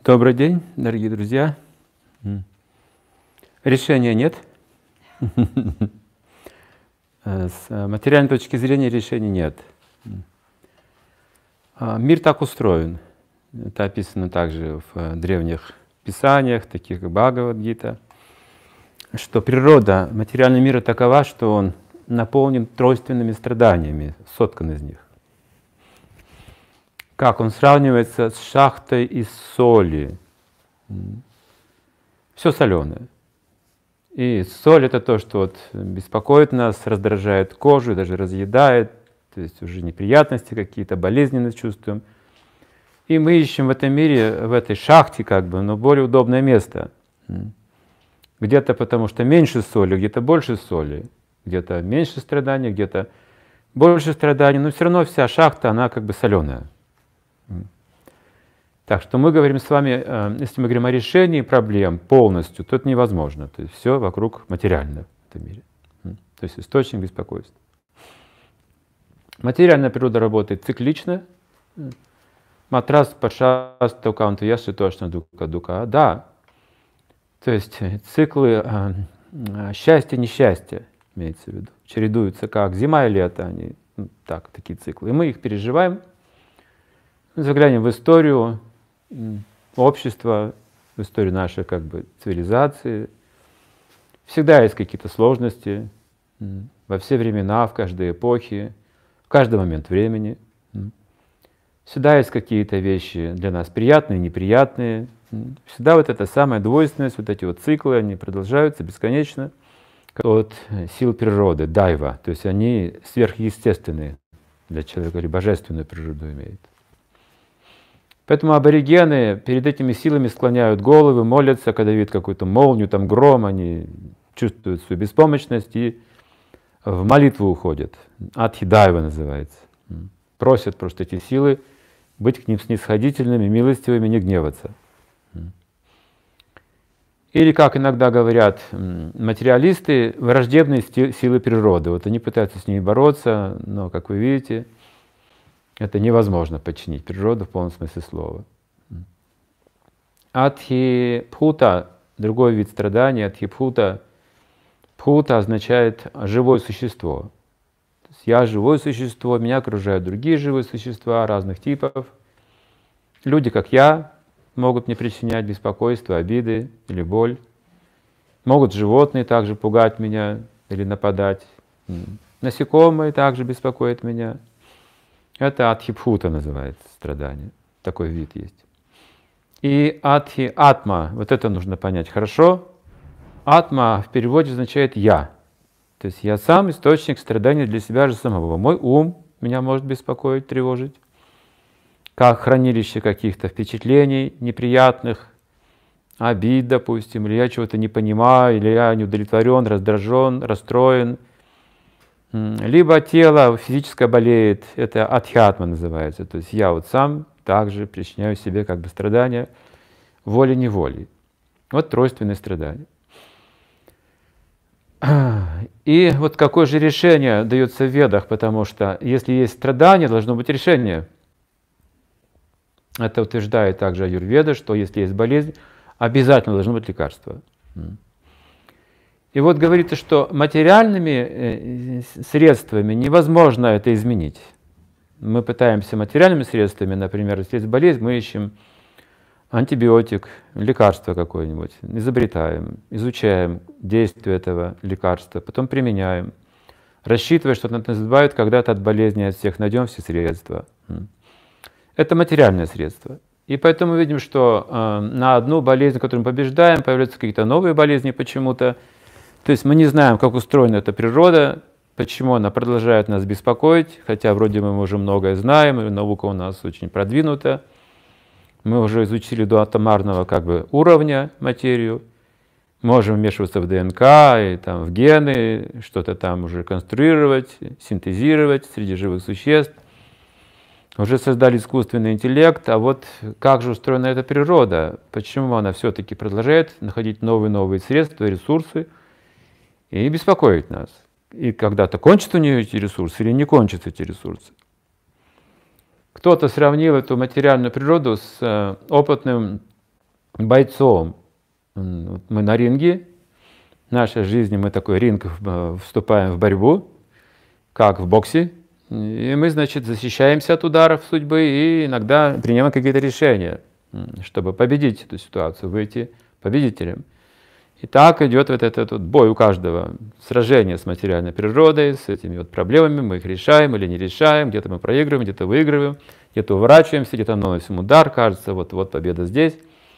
Добрый день, дорогие друзья. Решения нет. С материальной точки зрения решений нет. Мир так устроен. Это описано также в древних писаниях, таких как Бхагавад-гита, что природа материального мира такова, что он наполнен тройственными страданиями, соткан из них. Как он сравнивается с шахтой из соли. Все соленое. И соль — это то, что вот беспокоит нас, раздражает кожу, даже разъедает, то есть уже неприятности какие-то, болезненность чувствуем. И мы ищем в этом мире, в этой шахте как бы, но более удобное место. Где-то потому что меньше соли, где-то больше соли, где-то меньше страданий, где-то больше страданий, но все равно вся шахта, она как бы соленая. Так что мы говорим с вами, если мы говорим о решении проблем полностью, то это невозможно. То есть все вокруг материально в этом мире. То есть источник беспокойства. Материальная природа работает циклично. Матрас пашаста каунту яши точно дука. Да. То есть циклы счастья-несчастья, имеется в виду, чередуются как зима и лето, они такие циклы. И мы их переживаем. Заглянем в историю общества, в историю нашей как бы цивилизации. Всегда есть какие-то сложности во все времена, в каждой эпохе, в каждый момент времени. Всегда есть какие-то вещи для нас приятные, неприятные. Всегда вот эта самая двойственность, вот эти вот циклы, они продолжаются бесконечно от сил природы, дайва, то есть они сверхъестественные для человека или божественную природу имеют. Поэтому аборигены перед этими силами склоняют головы, молятся, когда видят какую-то молнию, там гром, они чувствуют свою беспомощность и в молитву уходят. Адхидайва называется. Просят просто эти силы быть к ним снисходительными, милостивыми, не гневаться. Или, как иногда говорят материалисты, враждебные силы природы. Вот они пытаются с ними бороться, но, как вы видите, это невозможно подчинить природу в полном смысле слова. Адхипхута, другой вид страдания, адхипхута. Пхута означает живое существо. То есть я живое существо, меня окружают другие живые существа разных типов. Люди, как я, могут мне причинять беспокойство, обиды или боль. Могут животные также пугать меня или нападать. Насекомые также беспокоят меня. Это адхипхута называется страдание. Такой вид есть. И адхи-атма, вот это нужно понять хорошо. Атма в переводе означает «я». То есть я сам источник страданий для себя же самого. Мой ум меня может беспокоить, тревожить, как хранилище каких-то впечатлений неприятных, обид, допустим, или я чего-то не понимаю, или я не удовлетворен, раздражен, расстроен. Либо тело физическое болеет, это адхьятма называется, то есть я вот сам также причиняю себе как бы страдания волей-неволей. Вот тройственные страдания. И вот какое же решение дается в Ведах, потому что если есть страдание, должно быть решение. Это утверждает также Аюрведа, что если есть болезнь, обязательно должно быть лекарство. И вот говорится, что материальными средствами невозможно это изменить. Мы пытаемся материальными средствами, например, если есть болезнь, мы ищем антибиотик, лекарство какое-нибудь, изобретаем, изучаем действие этого лекарства, потом применяем, рассчитывая, что нас избавит когда-то от болезни, от всех, найдем все средства. Это материальное средство. И поэтому мы видим, что на одну болезнь, которую мы побеждаем, появляются какие-то новые болезни почему-то. То есть мы не знаем, как устроена эта природа, почему она продолжает нас беспокоить, хотя вроде мы уже многое знаем, и наука у нас очень продвинута. Мы уже изучили до атомарного как бы уровня материю, можем вмешиваться в ДНК, и, там, в гены, что-то там уже конструировать, синтезировать среди живых существ. Уже создали искусственный интеллект, а вот как же устроена эта природа, почему она все-таки продолжает находить новые средства, ресурсы, и беспокоит нас. И когда-то кончатся у нее эти ресурсы или не кончатся эти ресурсы. Кто-то сравнил эту материальную природу с опытным бойцом. Мы на ринге, в нашей жизни мы такой ринг вступаем в борьбу, как в боксе, и мы, значит, защищаемся от ударов судьбы и иногда принимаем какие-то решения, чтобы победить эту ситуацию, выйти победителем. И так идет вот этот вот бой у каждого, сражение с материальной природой, с этими вот проблемами, мы их решаем или не решаем, где-то мы проигрываем, где-то выигрываем, где-то уворачиваемся, где-то наносим удар, кажется, вот победа здесь.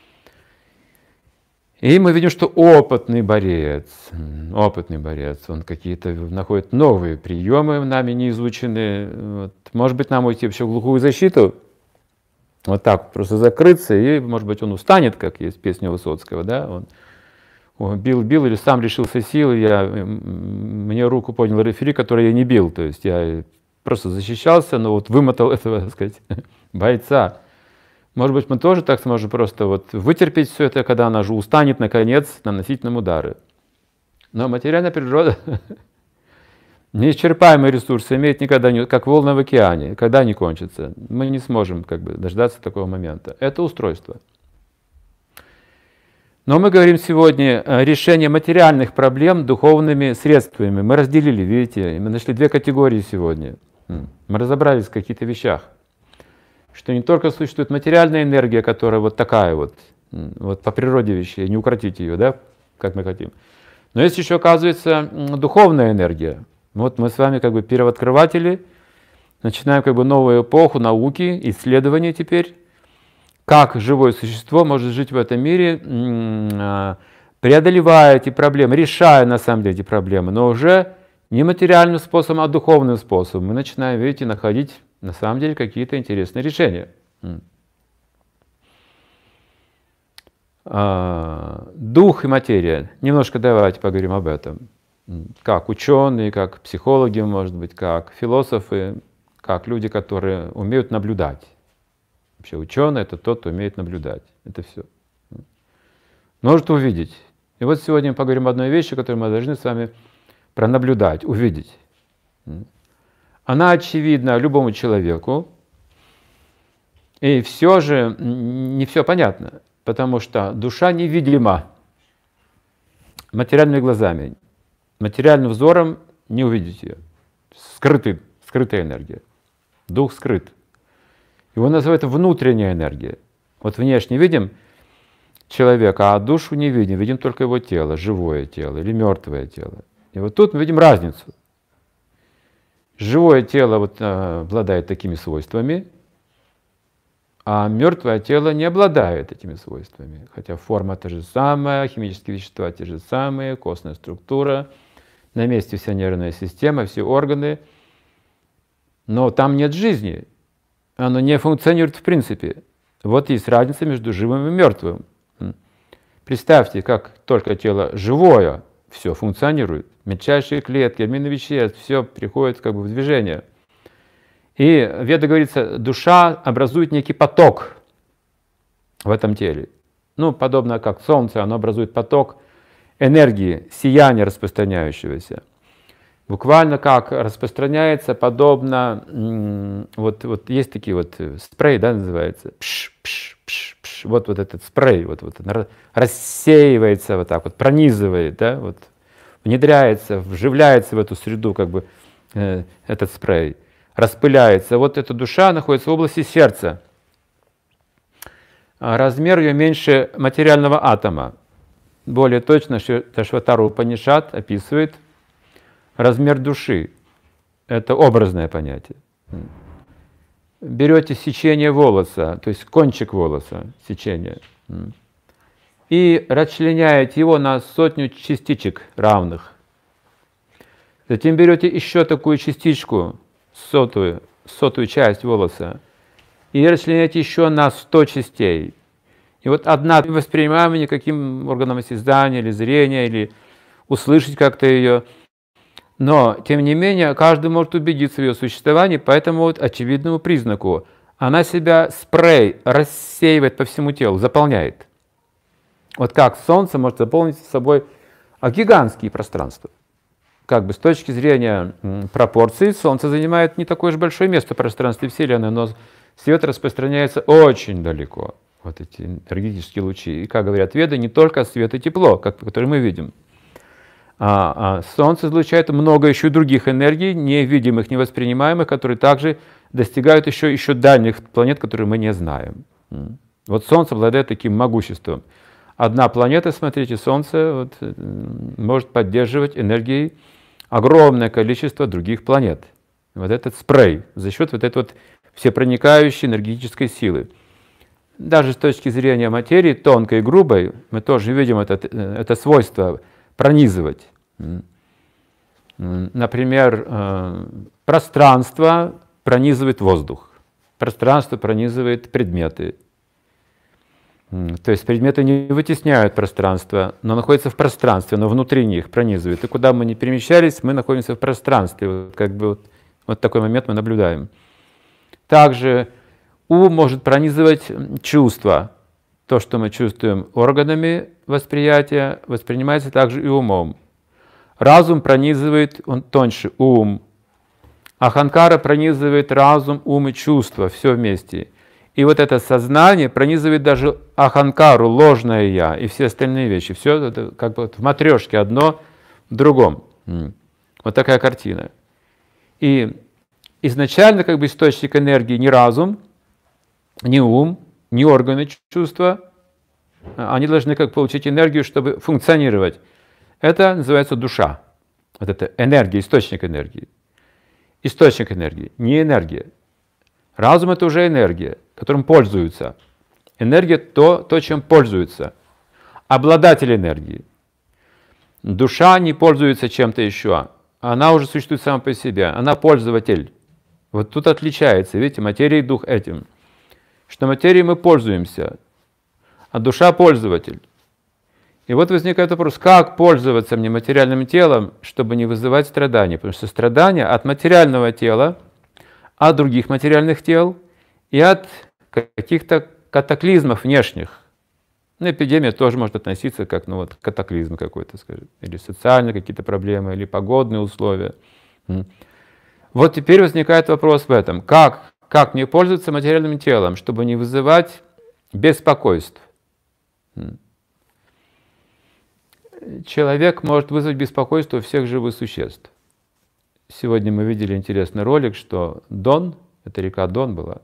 И мы видим, что опытный борец, он какие-то находит новые приемы, нами не изученные. Вот. Может быть, нам уйти вообще в глухую защиту, вот так просто закрыться, и, может быть, он устанет, как есть песня Высоцкого, да, он бил, или сам лишился сил, мне руку поднял рефери, который я не бил, то есть я просто защищался, но вот вымотал этого, так сказать, бойца. Может быть, мы тоже так сможем просто вот вытерпеть все это, когда она же устанет, наконец, наносить нам удары. Но материальная природа, неисчерпаемые ресурсы, имеет никогда не, как волны в океане, когда не кончатся. Мы не сможем как бы дождаться такого момента. Это устройство. Но мы говорим сегодня о решении материальных проблем духовными средствами. Мы разделили, видите, мы нашли две категории сегодня. Мы разобрались в каких-то вещах. Что не только существует материальная энергия, которая вот такая вот по природе вещей, не укротить ее, да, как мы хотим. Но есть еще, оказывается, духовная энергия. Вот мы с вами как бы первооткрыватели, начинаем как бы новую эпоху науки, исследования теперь, как живое существо может жить в этом мире, преодолевая эти проблемы, решая на самом деле эти проблемы, но уже не материальным способом, а духовным способом. Мы начинаем, видите, находить на самом деле какие-то интересные решения. Дух и материя. Немножко давайте поговорим об этом. Как ученые, как психологи, может быть, как философы, как люди, которые умеют наблюдать. Вообще ученый — это тот, кто умеет наблюдать. Это все. Может увидеть. И вот сегодня мы поговорим об одной вещи, которую мы должны с вами пронаблюдать, увидеть. Она очевидна любому человеку, и все же не все понятно, потому что душа невидима материальными глазами, материальным взором не увидеть ее. Скрытая энергия. Дух скрыт. Его называют внутренняя энергия. Вот внешне видим человека, а душу не видим, видим только его тело, живое тело или мертвое тело. И вот тут мы видим разницу. Живое тело вот обладает такими свойствами, а мертвое тело не обладает этими свойствами. Хотя форма та же самая, химические вещества те же самые, костная структура, на месте вся нервная система, все органы. Но там нет жизни, оно не функционирует в принципе. Вот есть разница между живым и мертвым. Представьте, как только тело живое, все функционирует. Мельчайшие клетки, обмены веществ, все приходит как бы в движение. И в Ведах говорится, душа образует некий поток в этом теле. Ну, подобно как Солнце, оно образует поток энергии, сияния распространяющегося. Буквально как распространяется, подобно, вот есть такие вот спрей, да, называется, пш, вот этот спрей, вот рассеивается вот так вот, пронизывает, да, вот, внедряется, вживляется в эту среду, как бы этот спрей, распыляется. Вот эта душа находится в области сердца. Размер ее меньше материального атома. Более точно Ташватара Упанишад описывает размер души. Это образное понятие. Берете сечение волоса, то есть кончик волоса, сечение, и расчленяете его на 100 частичек равных. Затем берете еще такую частичку, сотую часть волоса, и расчленяете еще на 100 частей. И вот одна воспринимаем никаким органом осязания или зрения, или услышать как-то ее. Но, тем не менее, каждый может убедиться в ее существовании по этому вот очевидному признаку. Она себя спрей рассеивает по всему телу, заполняет. Вот как Солнце может заполнить собой гигантские пространства. Как бы с точки зрения пропорций Солнце занимает не такое уж большое место в пространстве Вселенной, но свет распространяется очень далеко, вот эти энергетические лучи. И, как говорят веды, не только свет и тепло, которые мы видим. А Солнце излучает много еще других энергий, невидимых, невоспринимаемых, которые также достигают еще дальних планет, которые мы не знаем. Вот Солнце обладает таким могуществом. Одна планета, смотрите, Солнце может поддерживать энергией огромное количество других планет. Вот этот спрей за счет вот этой вот всепроникающей энергетической силы. Даже с точки зрения материи, тонкой и грубой, мы тоже видим это свойство пронизывать. Например, пространство пронизывает воздух, пространство пронизывает предметы. То есть предметы не вытесняют пространство, но находятся в пространстве, но внутри них пронизывают. И куда мы ни перемещались, мы находимся в пространстве. Вот такой момент мы наблюдаем. Также ум может пронизывать чувства. То, что мы чувствуем органами восприятия, воспринимается также и умом. Разум пронизывает, он тоньше, ум. Аханкара пронизывает разум, ум и чувства, все вместе. И вот это сознание пронизывает даже аханкару, ложное я, и все остальные вещи. Все это как бы в матрешке, одно в другом. Вот такая картина. И изначально как бы источник энергии не разум, не ум, не органы чувства. Они должны как получить энергию, чтобы функционировать. Это называется душа. Вот это энергия, источник энергии. Источник энергии, не энергия. Разум — это уже энергия, которым пользуются. Энергия — то, чем пользуются. Обладатель энергии. Душа не пользуется чем-то еще. Она уже существует сама по себе. Она пользователь. Вот тут отличается, видите, материя и дух этим. Что материей мы пользуемся, а душа — пользователь. И вот возникает вопрос, как пользоваться мне материальным телом, чтобы не вызывать страдания. Потому что страдания от материального тела, от других материальных тел и от каких-то катаклизмов внешних. Эпидемия тоже может относиться как катаклизм какой-то, скажем, или социальные какие-то проблемы, или погодные условия. Вот теперь возникает вопрос в этом. Как мне пользоваться материальным телом, чтобы не вызывать беспокойств? Человек может вызвать беспокойство у всех живых существ. Сегодня мы видели интересный ролик, что Дон, это река Дон была,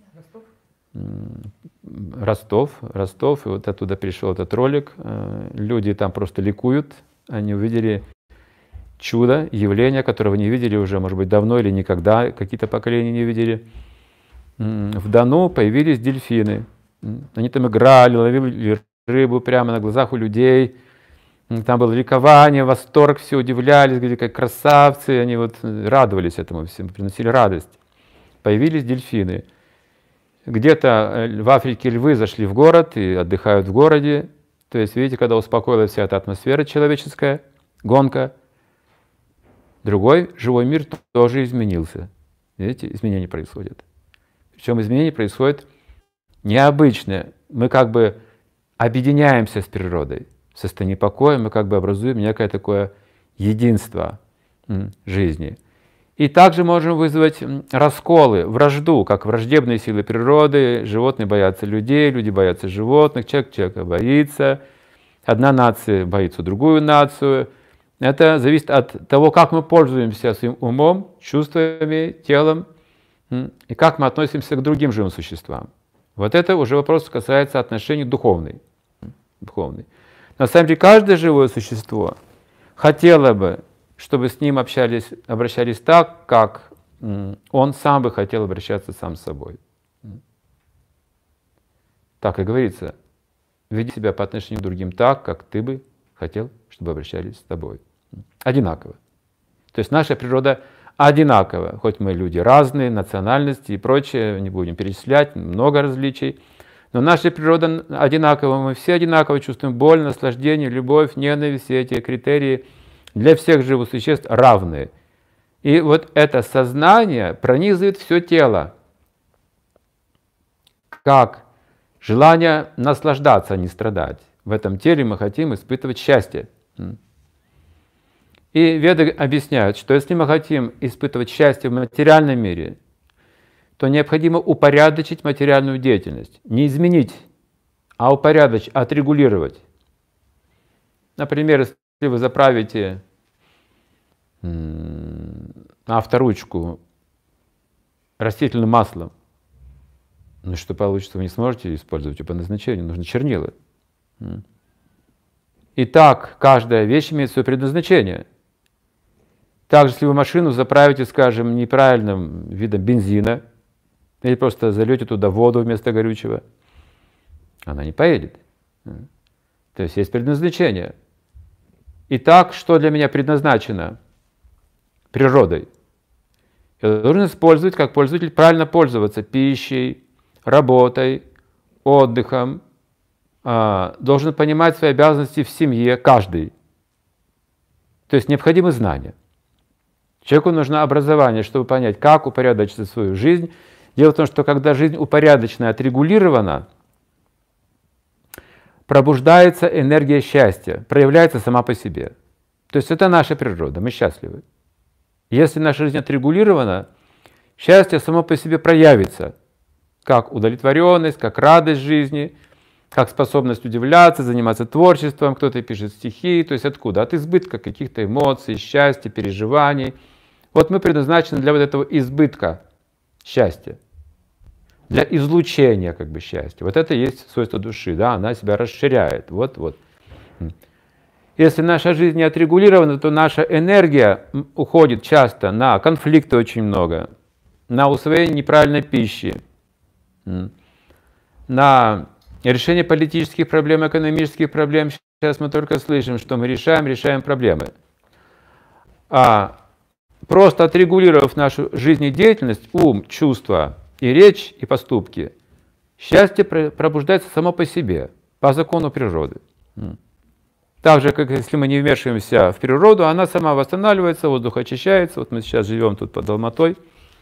Ростов, и вот оттуда пришел этот ролик. Люди там просто ликуют, они увидели чудо, явление, которого не видели уже, может быть, давно или никогда, какие-то поколения не видели. В Дону появились дельфины. Они там играли, ловили рыбу прямо на глазах у людей. Там было ликование, восторг, все удивлялись, говорили, как красавцы, они вот радовались этому всему, приносили радость. Появились дельфины. Где-то в Африке львы зашли в город и отдыхают в городе. То есть, видите, когда успокоилась вся эта атмосфера человеческая, гонка, другой живой мир тоже изменился. Видите, изменения происходят. Причем изменения происходят необычные. Мы как бы объединяемся с природой. В состоянии покоя мы как бы образуем некое такое единство жизни. И также можем вызвать расколы, вражду, как враждебные силы природы. Животные боятся людей, люди боятся животных, человек человека боится. Одна нация боится другую нацию. Это зависит от того, как мы пользуемся своим умом, чувствами, телом, и как мы относимся к другим живым существам. Вот это уже вопрос касается отношений духовных. На самом деле каждое живое существо хотело бы, чтобы с ним обращались так, как он сам бы хотел обращаться сам с собой. Так и говорится, веди себя по отношению к другим так, как ты бы хотел, чтобы обращались с тобой. Одинаково. То есть наша природа одинакова, хоть мы люди разные, национальности и прочее, не будем перечислять, много различий. Но наша природа одинакова, мы все одинаково чувствуем боль, наслаждение, любовь, ненависть, все эти критерии для всех живых существ равные. И вот это сознание пронизывает все тело, как желание наслаждаться, а не страдать. В этом теле мы хотим испытывать счастье. И веды объясняют, что если мы хотим испытывать счастье в материальном мире, то необходимо упорядочить материальную деятельность, не изменить а упорядочить, отрегулировать. Например, если вы заправите авторучку растительным маслом, ну что получится, вы не сможете использовать ее по назначению, нужны чернила. Итак, каждая вещь имеет свое предназначение. Также, если вы машину заправите, скажем, неправильным видом бензина, или просто зальете туда воду вместо горючего, она не поедет. То есть есть предназначение. Итак, что для меня предназначено природой? Я должен использовать, как пользователь, правильно пользоваться пищей, работой, отдыхом, должен понимать свои обязанности в семье, каждый. То есть необходимы знания. Человеку нужно образование, чтобы понять, как упорядочить свою жизнь. Дело в том, что когда жизнь упорядочена, отрегулирована, пробуждается энергия счастья, проявляется сама по себе. То есть это наша природа, мы счастливы. Если наша жизнь отрегулирована, счастье само по себе проявится, как удовлетворенность, как радость жизни, как способность удивляться, заниматься творчеством, кто-то пишет стихи, то есть откуда? От избытка каких-то эмоций, счастья, переживаний. Вот мы предназначены для вот этого избытка счастья, для излучения как бы счастья. Вот это и есть свойство души, да, она себя расширяет. Вот. Если наша жизнь не отрегулирована, то наша энергия уходит часто на конфликты очень много, на усвоение неправильной пищи, на решение политических проблем, экономических проблем. Сейчас мы только слышим, что мы решаем проблемы. А просто отрегулировав нашу жизнедеятельность, ум, чувства и речь, и поступки, счастье пробуждается само по себе, по закону природы. Так же, как если мы не вмешиваемся в природу, она сама восстанавливается, воздух очищается. Вот мы сейчас живем тут под Алматой.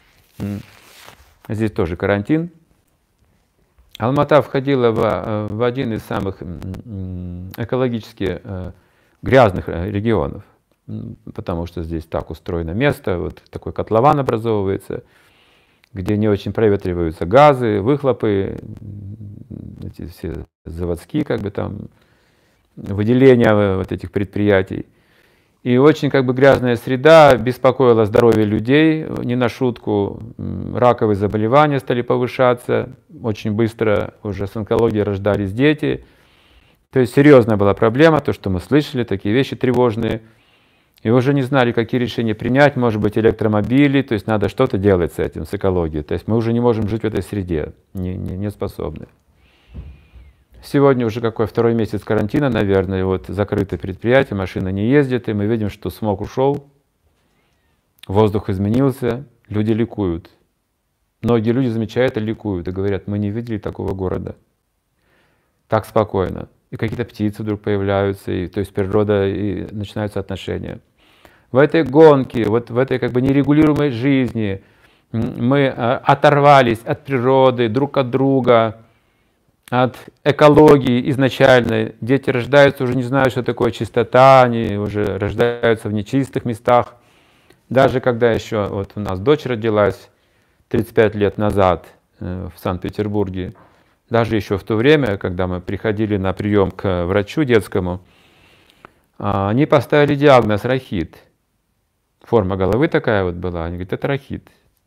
Здесь тоже карантин. Алмата входила в один из самых экологически грязных регионов, потому что здесь так устроено место, вот такой котлован образовывается, где не очень проветриваются газы, выхлопы, эти все заводские как бы там выделения вот этих предприятий. И очень как бы грязная среда беспокоила здоровье людей, не на шутку. Раковые заболевания стали повышаться, очень быстро уже с онкологией рождались дети. То есть серьезная была проблема, то, что мы слышали, такие вещи тревожные. И уже не знали, какие решения принять, может быть, электромобили, то есть надо что-то делать с этим, с экологией. То есть мы уже не можем жить в этой среде, не способны. Сегодня уже какой второй месяц карантина, наверное, вот закрытое предприятие, машина не ездит, и мы видим, что смог ушел, воздух изменился, люди ликуют. Многие люди замечают и ликуют, и говорят, мы не видели такого города. Так спокойно. И какие-то птицы вдруг появляются, и, то есть природа, и начинаются отношения. В этой гонке, вот в этой как бы нерегулируемой жизни мы оторвались от природы, друг от друга, от экологии изначальной. Дети рождаются, уже не знают, что такое чистота, они уже рождаются в нечистых местах. Даже когда еще, вот у нас дочь родилась 35 лет назад в Санкт-Петербурге, даже еще в то время, когда мы приходили на прием к врачу детскому, они поставили диагноз рахит. Форма головы такая вот была, они говорят, это рахит.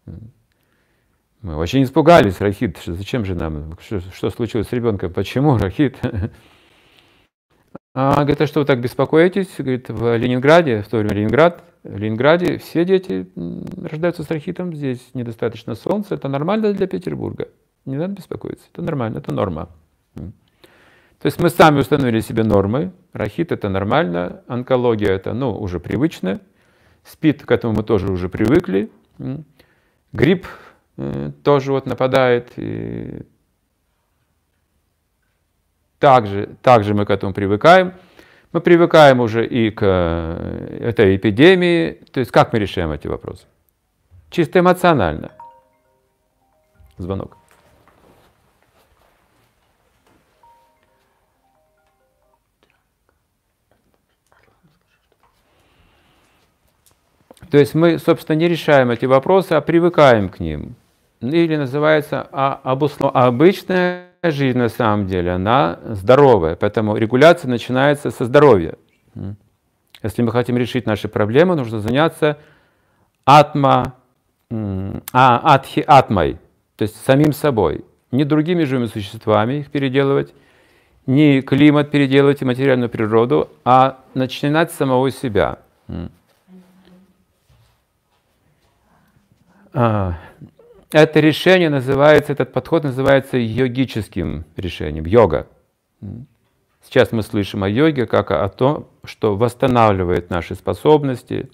Мы очень испугались, рахит, зачем же нам, что случилось с ребенком, почему рахит? Говорит, а что вы так беспокоитесь? Говорит, в Ленинграде, в то время в Ленинграде все дети рождаются с рахитом, здесь недостаточно солнца, это нормально для Петербурга, не надо беспокоиться, это нормально, это норма. То есть мы сами установили себе нормы, рахит это нормально, онкология это уже привычно, СПИД к этому мы тоже уже привыкли, грипп тоже вот нападает. И также мы к этому привыкаем. Мы привыкаем уже и к этой эпидемии. То есть как мы решаем эти вопросы? Чисто эмоционально. Звонок. То есть мы, собственно, не решаем эти вопросы, а привыкаем к ним. Или называется обычная жизнь на самом деле, она здоровая, поэтому регуляция начинается со здоровья. Если мы хотим решить наши проблемы, нужно заняться атмой, то есть самим собой, не другими живыми существами их переделывать, не климат переделывать и материальную природу, а начинать с самого себя. Это решение называется, этот подход называется йогическим решением, йога. Сейчас мы слышим о йоге как о том, что восстанавливает наши способности,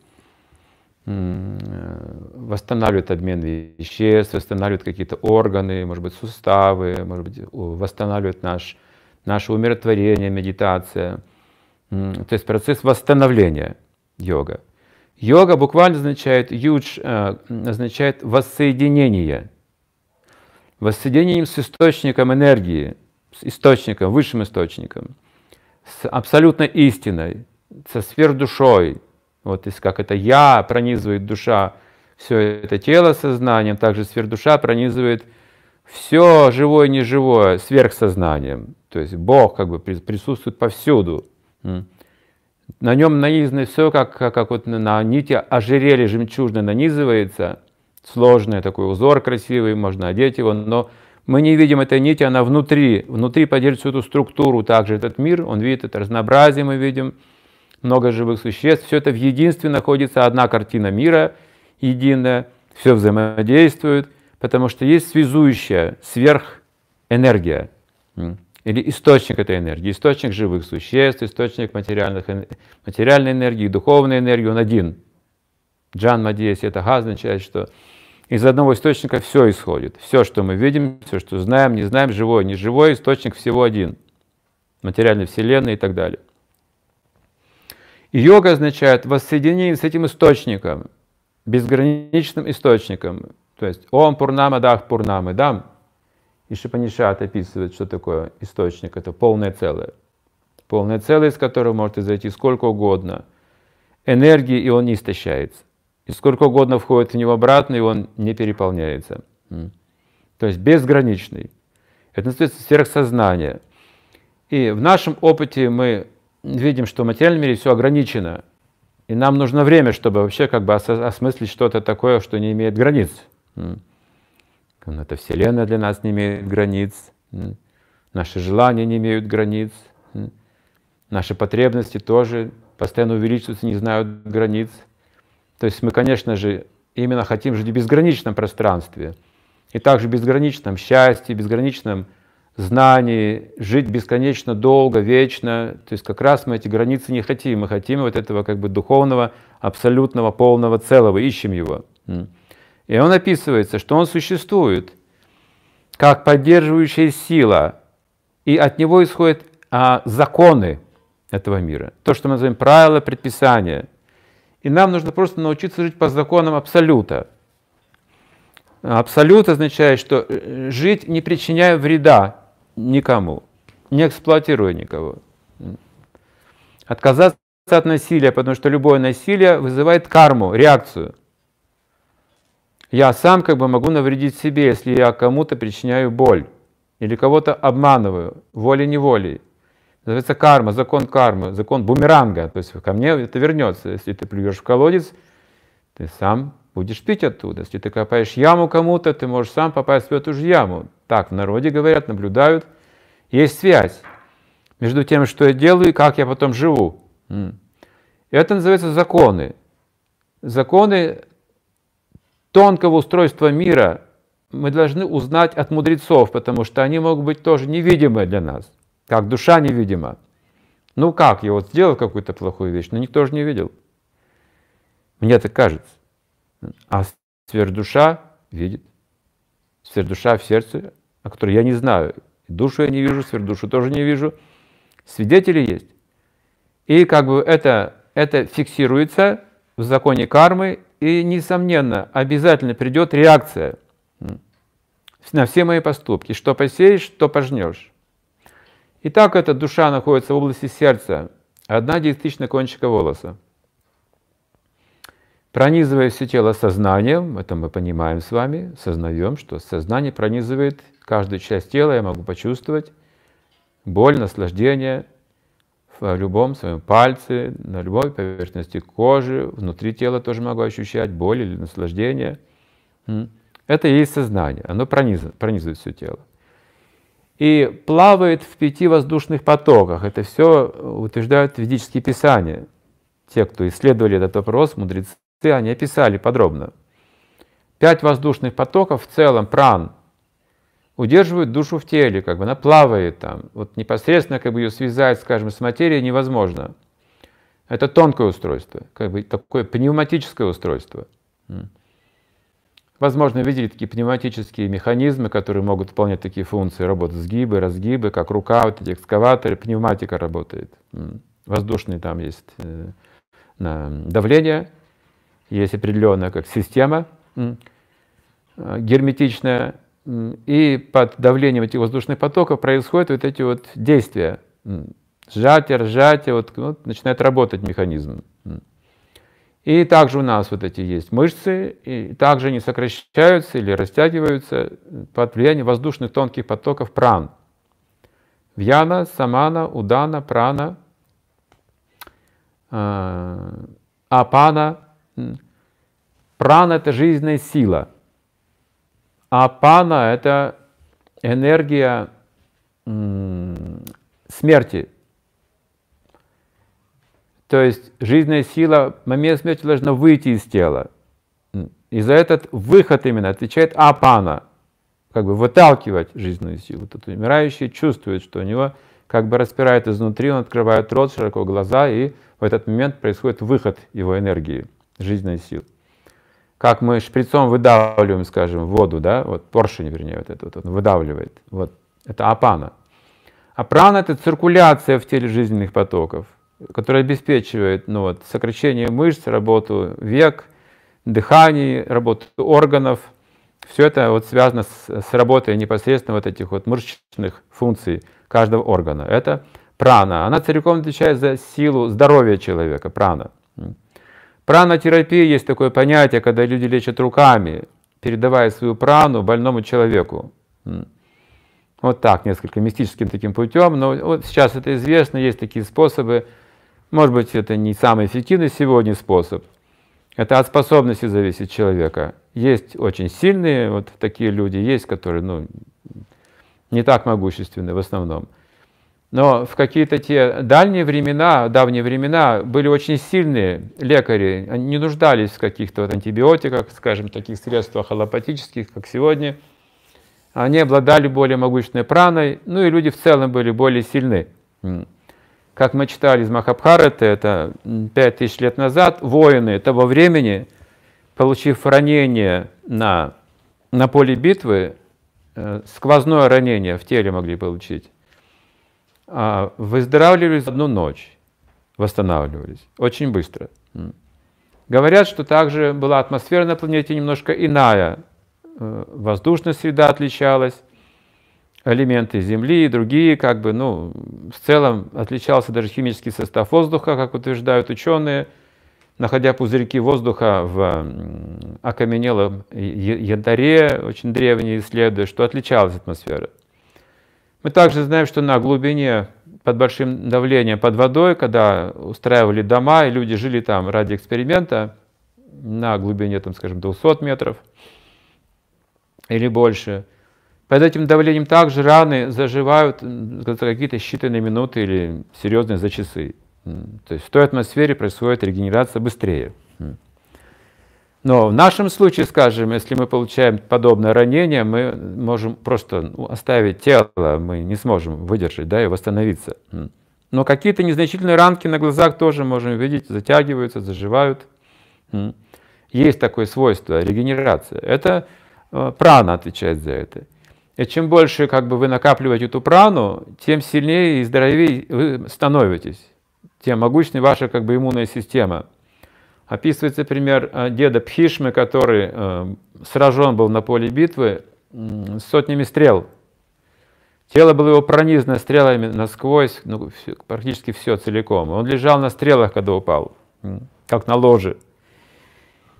восстанавливает обмен веществ, восстанавливает какие-то органы, может быть, суставы, может быть, восстанавливает наше умиротворение, медитация. То есть процесс восстановления йога. Йога буквально означает означает воссоединение. Воссоединением с источником энергии, с источником, высшим источником, с абсолютной истиной, со сверхдушой. Вот как это «я» пронизывает душа, все это тело сознанием, также сверхдуша пронизывает все живое и неживое сверхсознанием. То есть Бог как бы присутствует повсюду. На нем нанизано все, как вот на нити ожерелья жемчужное нанизывается, сложный такой узор красивый, можно одеть его, но мы не видим этой нити, она внутри поддерживает всю эту структуру, также этот мир, он видит это разнообразие, мы видим, много живых существ, все это в единстве находится, одна картина мира, единая, все взаимодействует, потому что есть связующая сверхэнергия, или источник этой энергии, источник живых существ, источник материальной энергии, духовной энергии, он один. Джан Мадьеси, это га означает, что из одного источника все исходит. Все, что мы видим, все, что знаем, не знаем, живое, неживое, источник всего один. Материальной вселенной и так далее. И йога означает воссоединение с этим источником, безграничным источником. То есть Ом Пурнамадах Пурнамидам. И Шипанишат описывает, что такое источник. Это полное целое. Полное целое, из которого может изойти сколько угодно энергии, и он не истощается. И сколько угодно входит в него обратно, и он не переполняется. То есть безграничный. Это называется сверхсознание. И в нашем опыте мы видим, что в материальном мире все ограничено. И нам нужно время, чтобы вообще как бы осмыслить что-то такое, что не имеет границ. Эта Вселенная для нас не имеет границ, наши желания не имеют границ, наши потребности тоже постоянно увеличиваются, не знают границ. То есть мы, конечно же, именно хотим жить в безграничном пространстве, и также в безграничном счастье, безграничном знании, жить бесконечно долго, вечно. То есть как раз мы эти границы не хотим, мы хотим вот этого как бы духовного, абсолютного, полного целого, ищем его. И он описывается, что он существует как поддерживающая сила, и от него исходят законы этого мира. То, что мы называем правила, предписания. И нам нужно просто научиться жить по законам Абсолюта. Абсолют означает, что жить не причиняя вреда никому, не эксплуатируя никого. Отказаться от насилия, потому что любое насилие вызывает карму, реакцию. Я сам как бы могу навредить себе, если я кому-то причиняю боль или кого-то обманываю волей-неволей. Называется карма, закон бумеранга. То есть ко мне это вернется. Если ты плюешь в колодец, ты сам будешь пить оттуда. Если ты копаешь яму кому-то, ты можешь сам попасть в эту же яму. Так в народе говорят, наблюдают. Есть связь между тем, что я делаю, и как я потом живу. Это называется законы. Законы тонкого устройства мира мы должны узнать от мудрецов, потому что они могут быть тоже невидимы для нас, как душа невидима. Ну как, я вот сделал какую-то плохую вещь, но никто же не видел. Мне так кажется. А сверхдуша видит. Сверхдуша в сердце, о которой я не знаю. Душу я не вижу, сверхдушу тоже не вижу. Свидетели есть. И как бы это фиксируется в законе кармы, и, несомненно, обязательно придет реакция на все мои поступки. Что посеешь, то пожнешь. Итак, эта душа находится в области сердца, 1/1000 кончика волоса. пронизывая все тело сознанием, это мы понимаем с вами, сознаем, что сознание пронизывает каждую часть тела, я могу почувствовать боль, наслаждение в любом своем пальце, на любой поверхности кожи, внутри тела тоже могу ощущать боль или наслаждение. Это и есть сознание, оно пронизывает все тело. И плавает в 5 воздушных потоках. Это все утверждают ведические писания. Те, кто исследовали этот вопрос, мудрецы, они описали подробно. 5 воздушных потоков в целом, пран, удерживают душу в теле, как бы она плавает там. Вот непосредственно как бы ее связать, скажем, с материей невозможно. Это тонкое устройство, как бы такое пневматическое устройство. Возможно, видели такие пневматические механизмы, которые могут выполнять такие функции, работать сгибы, разгибы, как рука, вот эти экскаваторы, пневматика работает. Воздушный там есть давление, есть определенная как система герметичная, и под давлением этих воздушных потоков происходят вот эти вот действия. Сжатие, разжатие, вот начинает работать механизм. И также у нас вот эти есть мышцы, и также они сокращаются или растягиваются под влиянием воздушных тонких потоков пран. Вьяна, самана, удана, прана, апана. Прана — это жизненная сила. Апана — это энергия смерти. То есть жизненная сила в момент смерти должна выйти из тела. И за этот выход именно отвечает апана, как бы выталкивать жизненную силу. Тут умирающий чувствует, что у него как бы распирает изнутри, он открывает рот, широко глаза, и в этот момент происходит выход его энергии, жизненной силы. Как мы шприцом выдавливаем, скажем, воду, да, вот поршень, вернее, вот это вот он выдавливает. Вот это апана. А прана — это циркуляция в теле жизненных потоков, которая обеспечивает сокращение мышц, работу век, дыхание, работу органов. Все это вот связано с работой непосредственно вот этих вот мышечных функций каждого органа. Это прана. Она целиком отвечает за силу здоровья человека, прана. Пранотерапия есть такое понятие, когда люди лечат руками, передавая свою прану больному человеку. Вот так, несколько мистическим таким путем. Но вот сейчас это известно, есть такие способы. Может быть, это не самый эффективный сегодня способ. Это от способности зависит человека. Есть очень сильные вот такие люди, есть, которые не так могущественны в основном. Но в какие-то те давние времена были очень сильные лекари. Они не нуждались в каких-то антибиотиках, скажем, таких средствах аллопатических, как сегодня. Они обладали более могущественной праной, и люди в целом были более сильны. Как мы читали из Махабхараты, это 5000 лет назад, воины того времени, получив ранение на поле битвы, сквозное ранение в теле могли получить, выздоравливали за одну ночь, восстанавливались очень быстро. Говорят, что также была атмосфера на планете немножко иная, воздушная среда отличалась, элементы Земли и другие, в целом отличался даже химический состав воздуха, как утверждают ученые, находя пузырьки воздуха в окаменелом янтаре, очень древние исследуя, что отличалась атмосфера. Мы также знаем, что на глубине, под большим давлением, под водой, когда устраивали дома, и люди жили там ради эксперимента, на глубине, скажем, 200 метров или больше, под этим давлением также раны заживают за какие-то считанные минуты или серьезные за часы. То есть в той атмосфере происходит регенерация быстрее. Но в нашем случае, скажем, если мы получаем подобное ранение, мы можем просто оставить тело, мы не сможем выдержать, и восстановиться. Но какие-то незначительные ранки на глазах тоже можем видеть, затягиваются, заживают. Есть такое свойство, регенерация. Это прана отвечает за это. И чем больше вы накапливаете эту прану, тем сильнее и здоровее вы становитесь, тем могущественнее ваша иммунная система. Описывается пример деда Пхишмы, который сражен был на поле битвы сотнями стрел. Тело было его пронизано стрелами насквозь, практически все целиком. Он лежал на стрелах, когда упал, как на ложе.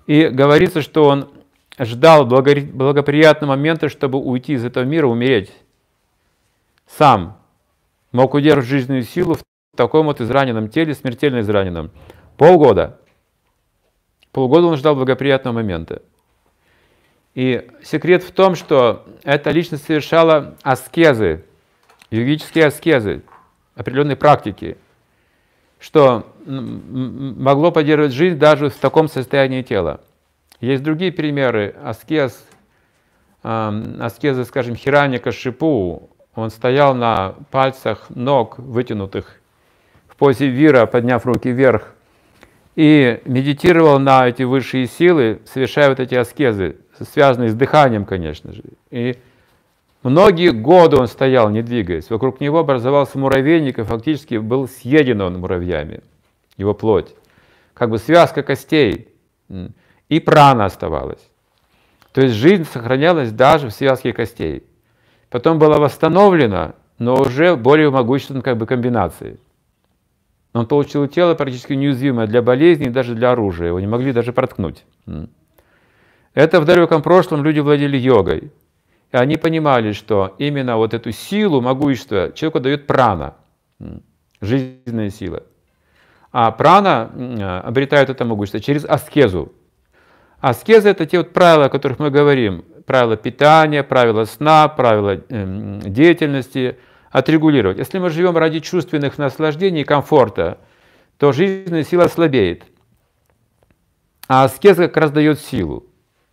И говорится, что он ждал благоприятного момента, чтобы уйти из этого мира, умереть. Сам мог удерживать жизненную силу в таком вот израненном теле, смертельно израненном. Полгода. Полгода он ждал благоприятного момента. И секрет в том, что эта личность совершала аскезы, йогические аскезы, определенные практики, что могло поддерживать жизнь даже в таком состоянии тела. Есть другие примеры аскез, аскезы, скажем, Хираньякашипу. Он стоял на пальцах ног, вытянутых в позе вира, подняв руки вверх, и медитировал на эти высшие силы, совершая вот эти аскезы, связанные с дыханием, конечно же. И многие годы он стоял, не двигаясь. Вокруг него образовался муравейник, и фактически был съеден он муравьями, его плоть. Как бы связка костей, и прана оставалась. То есть жизнь сохранялась даже в связке костей. Потом была восстановлена, но уже более могущественной как бы комбинацией. Он получил тело практически неуязвимое для болезней, даже для оружия. Его не могли даже проткнуть. Это в далеком прошлом люди владели йогой. И они понимали, что именно вот эту силу, могущество человеку дает прана, жизненная сила. А прана обретает это могущество через аскезу. Аскеза — это те вот правила, о которых мы говорим. Правила питания, правила сна, правила деятельности. Отрегулировать. Если мы живем ради чувственных наслаждений и комфорта, то жизненная сила слабеет. А аскеза как раз дает силу.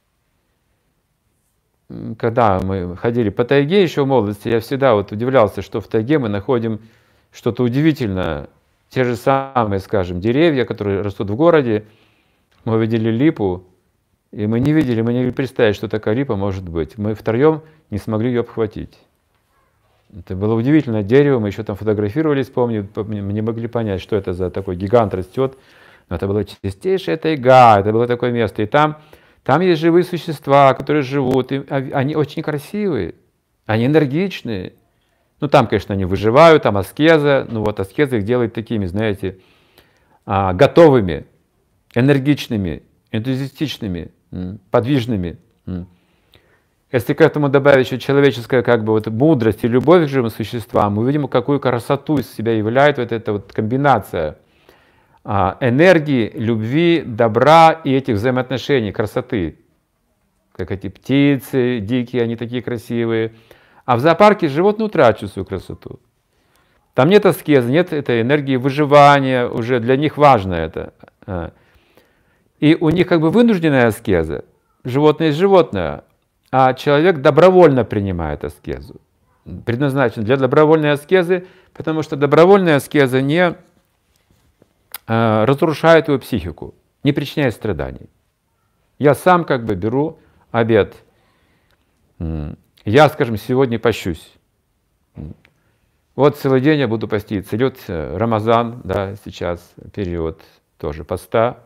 Когда мы ходили по тайге еще в молодости, я всегда вот удивлялся, что в тайге мы находим что-то удивительное. Те же самые, скажем, деревья, которые растут в городе. Мы увидели липу, и мы не видели, мы не могли представить, что такая липа может быть. Мы втроем не смогли ее обхватить. Это было удивительное дерево, мы еще там фотографировались, помню, мы не могли понять, что это за такой гигант растет. Но это была чистейшая тайга, это было такое место. И там есть живые существа, которые живут, и они очень красивые, они энергичные. Ну там, конечно, они выживают, там аскеза, ну вот аскеза их делает такими, знаете, готовыми, энергичными, энтузиастичными, подвижными. Если к этому добавить еще человеческая как бы вот мудрость и любовь к живым существам, мы увидим, какую красоту из себя являет вот эта вот комбинация энергии, любви, добра и этих взаимоотношений, красоты. Как эти птицы дикие, они такие красивые. А в зоопарке животные утрачивают свою красоту. Там нет аскезы, нет этой энергии выживания, уже для них важно это. И у них как бы вынужденная аскеза. Животное есть животное. А человек добровольно принимает аскезу. Предназначен для добровольной аскезы, потому что добровольная аскеза не разрушает его психику, не причиняет страданий. Я сам как бы беру обет. Я, скажем, сегодня пощусь. Вот целый день я буду поститься. Идет Рамазан, да, сейчас период тоже поста.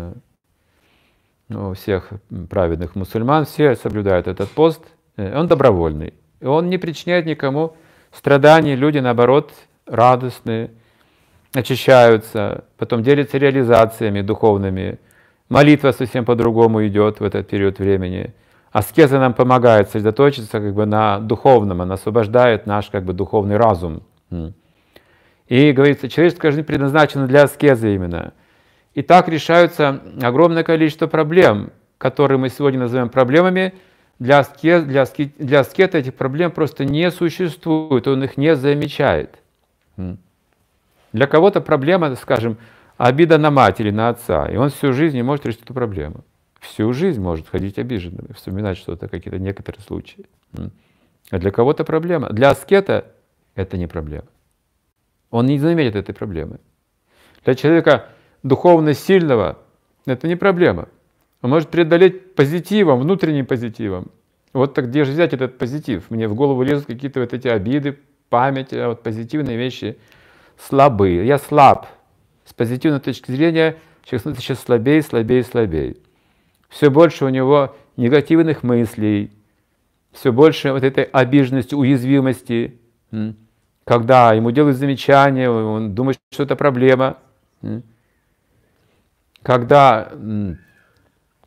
У всех праведных мусульман все соблюдают этот пост, он добровольный, и он не причиняет никому страданий, люди наоборот радостные, очищаются, потом делятся реализациями духовными, молитва совсем по-другому идет в этот период времени, аскеза нам помогает сосредоточиться как бы на духовном, она освобождает наш как бы духовный разум. И говорится, человеческая жизнь предназначена для аскезы именно. И так решаются огромное количество проблем, которые мы сегодня называем проблемами. Для аскета этих проблем просто не существует, он их не замечает. Для кого-то проблема, скажем, обида на мать или на отца, и он всю жизнь не может решить эту проблему. Всю жизнь может ходить обиженным, вспоминать что-то, какие-то некоторые случаи. А для кого-то проблема. Для аскета это не проблема. Он не заметит этой проблемы. Для человека духовно сильного это не проблема. Он может преодолеть позитивом, внутренним позитивом. Вот так где же взять этот позитив? Мне в голову лезут какие-то вот эти обиды, память, а вот позитивные вещи слабые. Я слаб. С позитивной точки зрения человек становится сейчас слабее, слабее, слабее. Все больше у него негативных мыслей, все больше вот этой обиженности, уязвимости. Когда ему делают замечания, он думает, что это проблема. Когда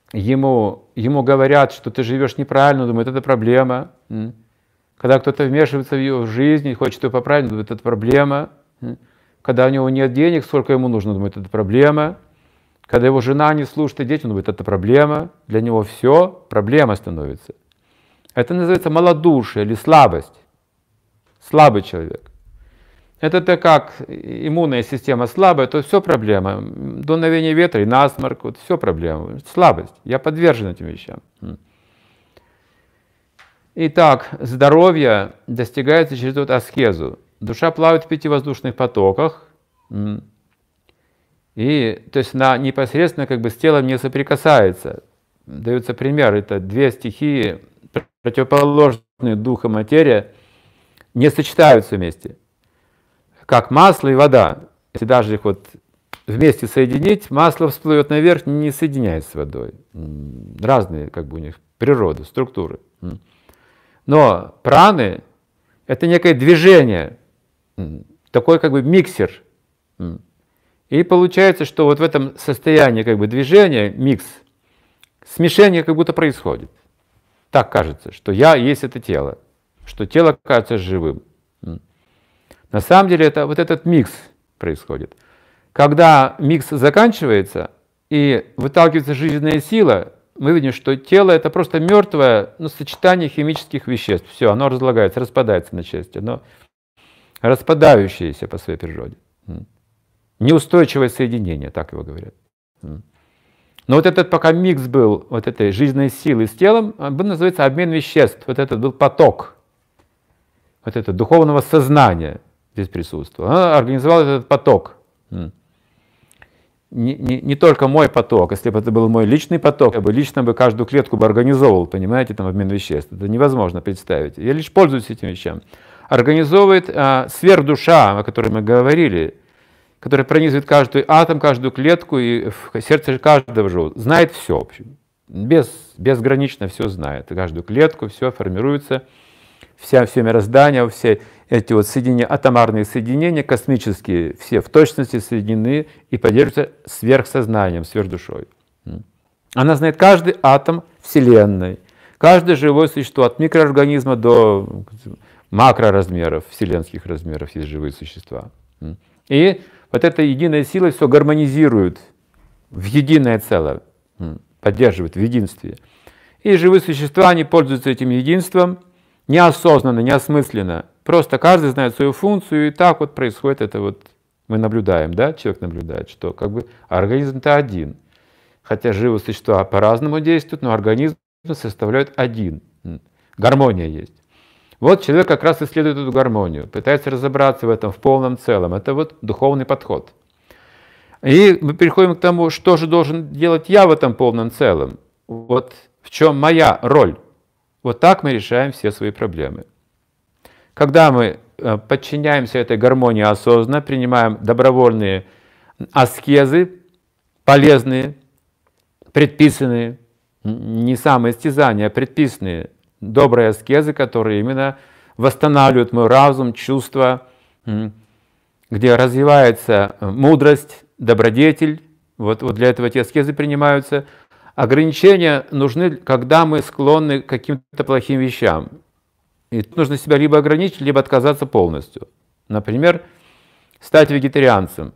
ему говорят, что ты живешь неправильно, он думает, это проблема. Когда кто-то вмешивается в его жизнь, хочет ее поправить, он думает, это проблема. Когда у него нет денег, сколько ему нужно, он думает, это проблема. Когда его жена не слушает, и дети, он думает, это проблема. Для него все проблема становится. Это называется малодушие или слабость. Слабый человек. Это как иммунная система слабая, то все проблема. Дуновение ветра и насморк, вот все проблема. Слабость. Я подвержен этим вещам. Итак, здоровье достигается через вот аскезу. Душа плавает в 5 воздушных потоках. И, то есть она непосредственно как бы с телом не соприкасается. Дается пример, это 2 стихии, противоположные дух и материя, не сочетаются вместе. Как масло и вода. Если даже их вот вместе соединить, масло всплывет наверх, не соединяется с водой. Разные как бы у них природы, структуры. Но праны — это некое движение, такой как бы миксер. И получается, что вот в этом состоянии как бы движения, микс, смешение как будто происходит. Так кажется, что я есть это тело, что тело кажется живым. На самом деле это вот этот микс происходит. Когда микс заканчивается и выталкивается жизненная сила, мы видим, что тело — это просто мертвое сочетание химических веществ. Все, оно разлагается, распадается на части, оно распадающееся по своей природе. Неустойчивое соединение, так его говорят. Но вот этот пока микс был вот этой жизненной силы с телом, он называется обмен веществ. Вот этот был поток вот этого духовного сознания здесь присутствовал. Он организовал этот поток. Не только мой поток, если бы это был мой личный поток, я бы лично каждую клетку бы организовывал, понимаете, там обмен веществ. Это невозможно представить. Я лишь пользуюсь этим вещам. Организовывает сверхдуша, о которой мы говорили, который пронизывает каждый атом, каждую клетку и в сердце каждого живого. Знает все, в общем. Безгранично все знает. Каждую клетку, все формируется, все мироздание, все эти вот соединения, атомарные соединения, космические, все в точности соединены и поддерживаются сверхсознанием, сверхдушой. Она знает каждый атом Вселенной, каждое живое существо, от микроорганизма до макроразмеров, вселенских размеров, есть живые существа. И вот эта единая сила все гармонизирует в единое целое, поддерживает в единстве. И живые существа, они пользуются этим единством неосознанно, неосмысленно. Просто каждый знает свою функцию, и так вот происходит это вот. Мы наблюдаем, да, человек наблюдает, что как бы организм-то один. Хотя живые существа по-разному действуют, но организм составляет один. Гармония есть. Вот человек как раз исследует эту гармонию, пытается разобраться в этом в полном целом. Это вот духовный подход. И мы переходим к тому, что же должен делать я в этом полном целом. Вот в чем моя роль. Вот так мы решаем все свои проблемы. Когда мы подчиняемся этой гармонии осознанно, принимаем добровольные аскезы, полезные, предписанные, не самоистязания, а предписанные, добрые аскезы, которые именно восстанавливают мой разум, чувства, где развивается мудрость, добродетель. Вот для этого эти аскезы принимаются. Ограничения нужны, когда мы склонны к каким-то плохим вещам. И тут нужно себя либо ограничить, либо отказаться полностью. Например, стать вегетарианцем.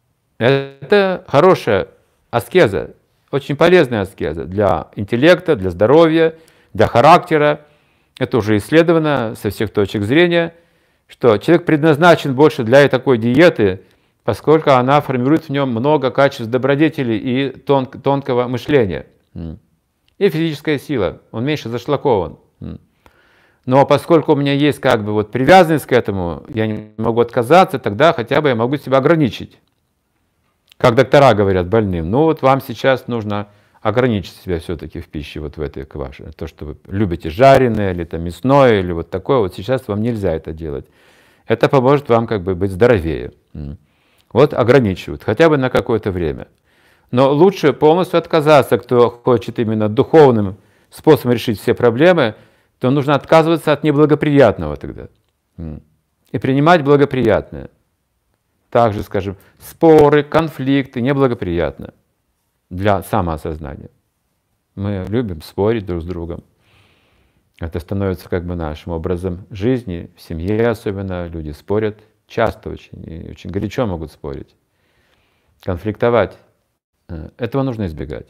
Это хорошая аскеза, очень полезная аскеза для интеллекта, для здоровья, для характера. Это уже исследовано со всех точек зрения, что человек предназначен больше для такой диеты, поскольку она формирует в нем много качеств добродетели и тонкого мышления. И физическая сила, он меньше зашлакован. Но поскольку у меня есть как бы вот привязанность к этому, я не могу отказаться, тогда хотя бы я могу себя ограничить. Как доктора говорят больным, ну вот вам сейчас нужно ограничить себя все-таки в пище, вот в этой кваше. То, что вы любите жареное, или там мясное, или вот такое, вот сейчас вам нельзя это делать. Это поможет вам как бы быть здоровее. Вот ограничивают, хотя бы на какое-то время. Но лучше полностью отказаться, кто хочет именно духовным способом решить все проблемы, то нужно отказываться от неблагоприятного тогда. И принимать благоприятное. Также, скажем, споры, конфликты неблагоприятно для самоосознания. Мы любим спорить друг с другом. Это становится как бы нашим образом жизни. В семье особенно люди спорят часто очень, и очень горячо могут спорить, конфликтовать. Этого нужно избегать.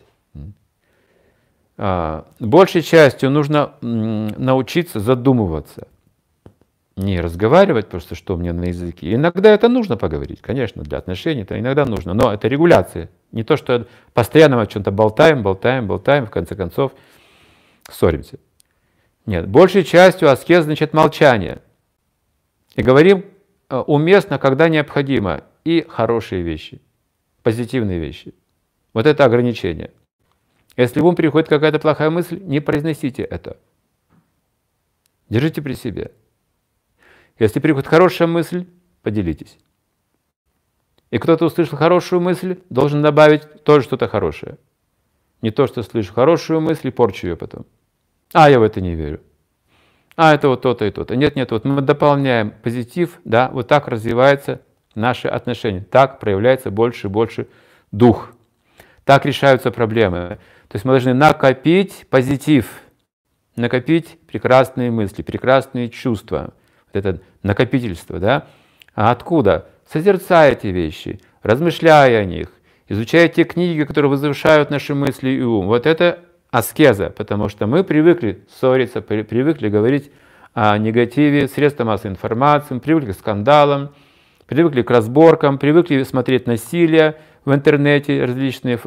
Большей частью нужно научиться задумываться. Не разговаривать просто, что у меня на языке. Иногда это нужно поговорить, конечно, для отношений это иногда нужно, но это регуляция. Не то, что постоянно мы о чем-то болтаем, в конце концов ссоримся. Нет, большей частью аскез значит молчание. И говорим уместно, когда необходимо, и хорошие вещи, позитивные вещи. Вот это ограничение. Если в ум приходит какая-то плохая мысль, не произносите это. Держите при себе. Если приходит хорошая мысль, поделитесь. И кто-то услышал хорошую мысль, должен добавить тоже что-то хорошее. Не то, что слышу хорошую мысль и порчу ее потом. Я в это не верю. Это вот то-то и то-то. Нет, вот мы дополняем позитив, да, вот так развиваются наши отношения. Так проявляется больше и больше дух. Так решаются проблемы. То есть мы должны накопить позитив, накопить прекрасные мысли, прекрасные чувства. Вот это накопительство, да? А откуда? Созерцая эти вещи, размышляя о них, изучая те книги, которые возвышают наши мысли и ум. Вот это аскеза, потому что мы привыкли ссориться, привыкли говорить о негативе, средствах массовой информации, привыкли к скандалам, привыкли к разборкам, привыкли смотреть насилие в интернете, различные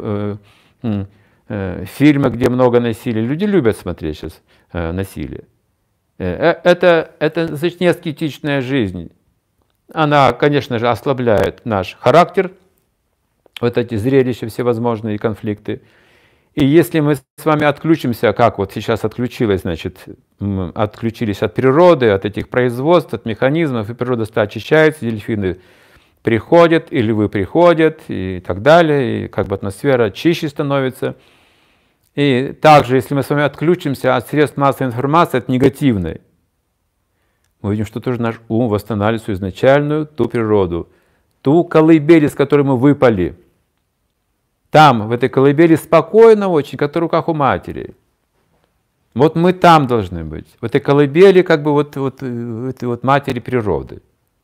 фильмы, где много насилия. Люди любят смотреть сейчас насилие. Это значит, неаскетичная жизнь. Она, конечно же, ослабляет наш характер, вот эти зрелища всевозможные конфликты. И если мы с вами отключимся, как вот сейчас отключились, значит, отключились от природы, от этих производств, от механизмов, и природа очищается, дельфины приходят, и львы приходят, и так далее, и как бы атмосфера чище становится. И также, если мы с вами отключимся от средств массовой информации, от негативной, мы видим, что тоже наш ум восстанавливает свою изначальную ту природу, ту колыбель, из которой мы выпали. Там, в этой колыбели, спокойно очень, как в руках у матери. Вот мы там должны быть, в этой колыбели, как бы этой матери природы.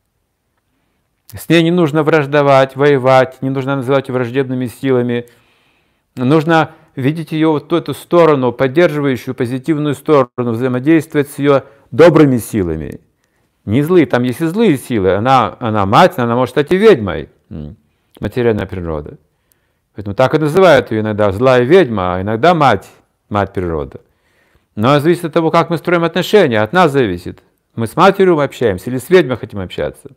С ней не нужно враждовать, воевать, не нужно называть ее враждебными силами. Нужно видеть ее вот эту сторону, поддерживающую позитивную сторону, взаимодействовать с ее добрыми силами. Не злые, там есть и злые силы. Она мать, она может стать и ведьмой, материальная природа. Поэтому так и называют ее иногда злая ведьма, а иногда мать природа. Но это зависит от того, как мы строим отношения, от нас зависит. Мы с матерью общаемся или с ведьмой хотим общаться.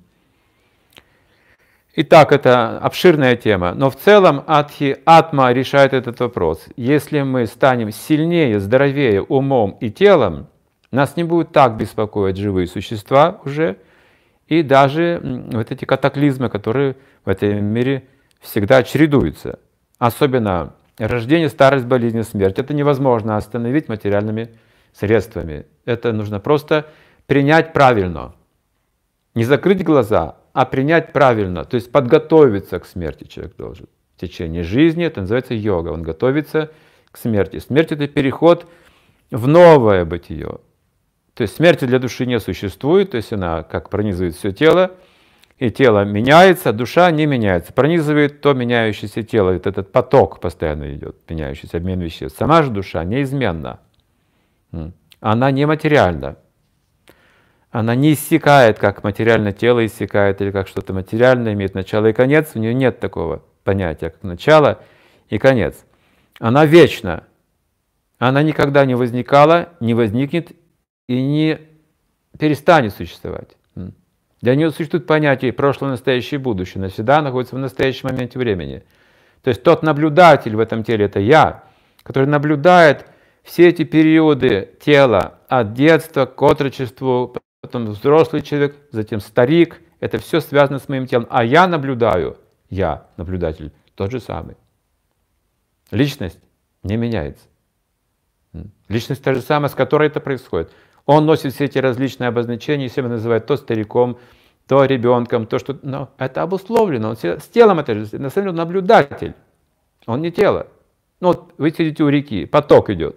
Итак, это обширная тема, но в целом Адхи-атма решает этот вопрос. Если мы станем сильнее, здоровее умом и телом, нас не будут так беспокоить живые существа уже, и даже вот эти катаклизмы, которые в этом мире всегда чередуются. Особенно рождение, старость, болезнь, смерть. Это невозможно остановить материальными средствами. Это нужно просто принять правильно. Не закрыть глаза, а принять правильно. То есть подготовиться к смерти человек должен. В течение жизни это называется йога. Он готовится к смерти. Смерть — это переход в новое бытие. То есть смерти для души не существует, то есть она как пронизывает все тело, и тело меняется, душа не меняется. Пронизывает то меняющееся тело, вот этот поток постоянно идет, меняющийся обмен веществ. Сама же душа неизменна. Она нематериальна. Она не иссякает, как материальное тело иссякает, или как что-то материальное имеет начало и конец. У нее нет такого понятия, как начало и конец. Она вечна. Она никогда не возникала, не возникнет и не перестанет существовать. Для нее существует понятие прошлое, настоящее и будущее. Навсегда находится в настоящем моменте времени. То есть тот наблюдатель в этом теле — это я, который наблюдает все эти периоды тела от детства к отрочеству, потом взрослый человек, затем старик. Это все связано с моим телом. А я наблюдаю, я, наблюдатель, тот же самый. Личность не меняется. Личность та же самая, с которой это происходит. Он носит все эти различные обозначения, себя называет то стариком, то ребенком, то что... Но это обусловлено. Он с телом это же, на самом деле, наблюдатель. Он не тело. Ну вот вы сидите у реки, поток идет.